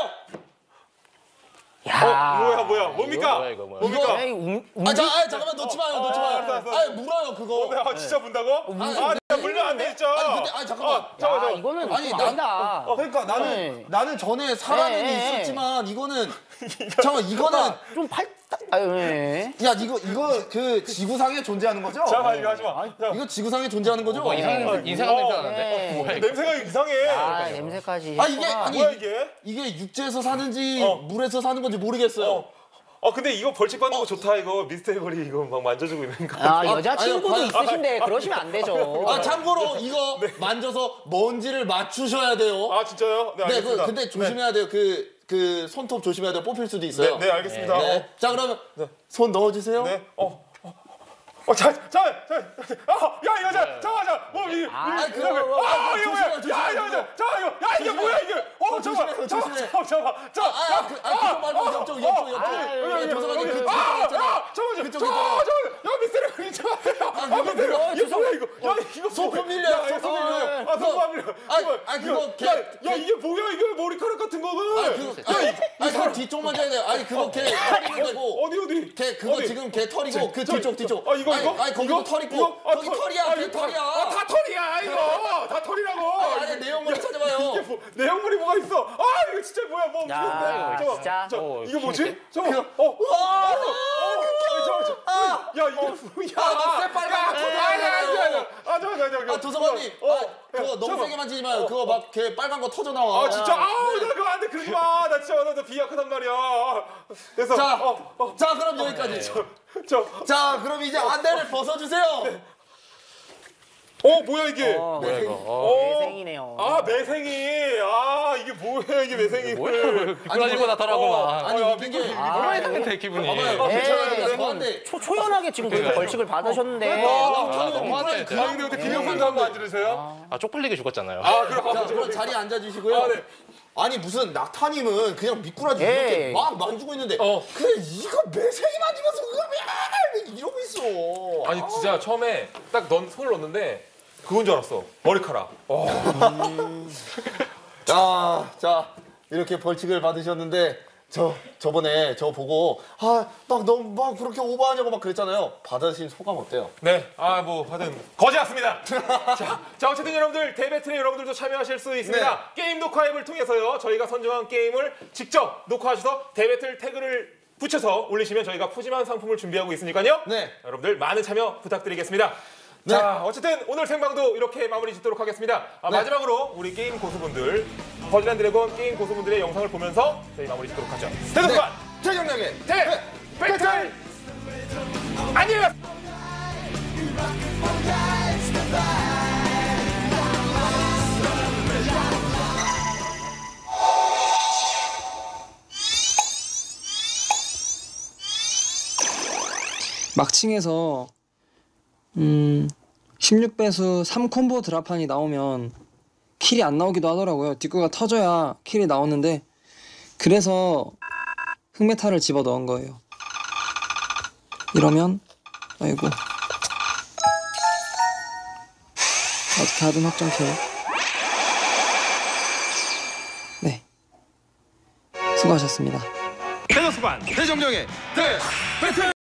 야. 어, 뭐야 뭐야? 뭡니까? 뭐야, 이거 뭐야? 뭡니까? 에이, 움, 아, 움직. 자, 아, 잠깐만 놓지 마요. 놓지 마요. 알았어, 알았어. 아, 물어요, 그거. 네, 아, 진짜 문다고? 아, 진짜 물면 안 돼, 진짜. 아니, 근데 아니 잠깐만. 아, 잠깐만, 아, 잠깐만. 이거는 아니, 좀 나- 아니다. 그러니까 나는 네. 나는 전에 살아는 네. 있었지만 이거는 잠깐 이거는 좀 팔. 아유, 예. 야, 이거 이거 그 지구상에 존재하는 거죠? 잠깐만, 이거 하지 마. 자, 이거 지구상에 존재하는 거죠? 뭐 이상 인상한 냄새 나는데. 네. 어, 뭐야 이거? 냄새가 이상해. 아, 냄새까지. 아, 이게 했구나. 아니 뭐야 이게? 이게 육지에서 사는지 어. 물에서 사는 건지 모르겠어요. 어. 어, 근데 이거 벌칙 받는 거 좋다 이거. 미스테리 거리 이거 막 만져주고 있는 거. 아, 아, 여자친구도 아니, 있으신데 그러시면 안 되죠. 아, 참고로 이거 만져서 먼지를 맞추셔야 돼요. 아, 진짜요? 네, 네, 그, 알겠습니다. 근데 조심해야 돼요. 그, 그 손톱 조심해야 돼요. 뽑힐 수도 있어요. 네, 네, 알겠습니다. 네. 자, 그러면 손 넣어주세요. 네. 어. 어. 어, 자, 자, 자, 자, 아, 야, 이거 자, 잠깐, 자, 뭐, 이, 아, 이, 그거, 이거, 그거, 아, 그거 이거 뭐야? 조심해, 조심해, 야, 이거, 그거. 자, 이거, 야, 이게 뭐야, 이게? 어, 잠깐, 조심해, 잠깐, 조심해. 잠깐, 잠깐, 자, 아, 아, 그, 아, 그거 말고 옆쪽, 옆쪽, 옆쪽. 아, 여기, 여기, 도서관님 여기, 그 아, 뒤쪽에 있잖아. 아, 잠깐만요. 그쪽 자, 있잖아. 잠깐만, 야, 미스테리 거리 잠깐만요. 아, 그거 미스테리, 뭐야? 이게 뭐야 이거? 야, 이거 소품 밀려, 야, 이거 소품 소품 밀려. 밀려. 아, 소품 밀려. 아, 아, 그거 개- 야, 야, 이게 뭐야 이게 머리카락 같은 거는? 아, 그, 아니, 아니, 그 뒤쪽 만져야 돼요. 아니, 그거 걔 털이면 되고. 어디 어디? 걔, 그거 어디? 지금 걔 털이고, 그 저, 뒤쪽, 뒤쪽. 아, 이거 아니, 이거? 아니, 거기도 털 있고. 이거? 아, 거기 털- 털이야, 아, 걔 이거 털이야. 아, 다 털이야 이거. 다 털이라고. 아니, 내용물을 찾아봐요. 이게 뭐, 내용물이 뭐가 있어? 아, 이거 진짜 뭐야? 뭐 야, 무서운데? 잠깐만, 진짜. 저, 어, 이거 뭐지? 힘세? 잠깐. 어, 어, 어, 어, 잠깐만, 잠깐만. 야, 이게 뭐야? 아, 막 새빨간 거 아, 터져요. 아니, 아니, 아니, 아니. 아, 잠깐만, 잠깐만. 아, 도서관님. 어, 아, 그거 너무 잠깐만. 세게 만지지 마요. 그거 막 걔 빨간 거 터져 나와. 아, 진짜? 아우, 나 그거 안 돼. 그러지 마. 나 진짜 나, 나 비약하단 말이야. 그래서 자, 어, 어, 자, 그럼 여기까지. 저, 자, 그럼 이제 안대를 벗어주세요. 어, 뭐야 이게? 어, 뭐야 이거? 어. 어. 매생이네요. 아, 매생이. 아, 이게 뭐야 이게 매생이. 뭐야? 미꾸라지보다 덜하구만. 아니, 아, 웃긴 게. 미꾸라지. 아, 얼마나 이상한데 기분이. 봐봐요. 에이, 괜찮아요. 이건 저한테. 초, 초연하게 지금 그 벌칙을 받으셨는데. 아, 아, 너무하네. 아, 진짜. 근데 근데 김영선도 한번 앉으세요. 아, 쪽팔리게 죽었잖아요. 아, 그럼 자, 그럼 자리에 앉아주시고요. 아, 네. 아니, 무슨 낙타님은 그냥 미꾸라지 에이. 이렇게 막 만지고 있는데. 어. 그래, 이거 매생이 만지면서 그걸 왜 이러고 있어. 아니 진짜 처음에 딱 넌 손을 넣는데 그건 줄 알았어. 머리카락. 어. 자, 자, 이렇게 벌칙을 받으셨는데, 저, 저번에 저 보고, 아, 막 너무 막 그렇게 오버하냐고 막 그랬잖아요. 받으신 소감 어때요? 네, 아 뭐 하여튼 거지 같습니다. 자, 자 어쨌든 여러분들 대배틀에 여러분들도 참여하실 수 있습니다. 게임 녹화 앱을 통해서요. 저희가 선정한 게임을 직접 녹화하셔서 대배틀 태그를 붙여서 올리시면 저희가 푸짐한 상품을 준비하고 있으니까요. 네. 여러분들 많은 참여 부탁드리겠습니다. 네. 자, 어쨌든 오늘 생방도 이렇게 마무리 짓도록 하겠습니다. 아, 네. 마지막으로 우리 게임 고수분들, 버즈란 드래곤 게임 고수분들의 영상을 보면서 저희 마무리 짓도록 하죠. 대동관 최경량의 대 배틀 안녕. 막칭에서 음 십육 배수 삼 콤보 드랍판이 나오면 킬이 안 나오기도 하더라고요. 뒷구가 터져야 킬이 나오는데 그래서 흑메탈을 집어 넣은 거예요. 이러면 아이고 어떻게 하든 확정 킬. 네. 수고하셨습니다. 대저수반 대정령의 대 배틀.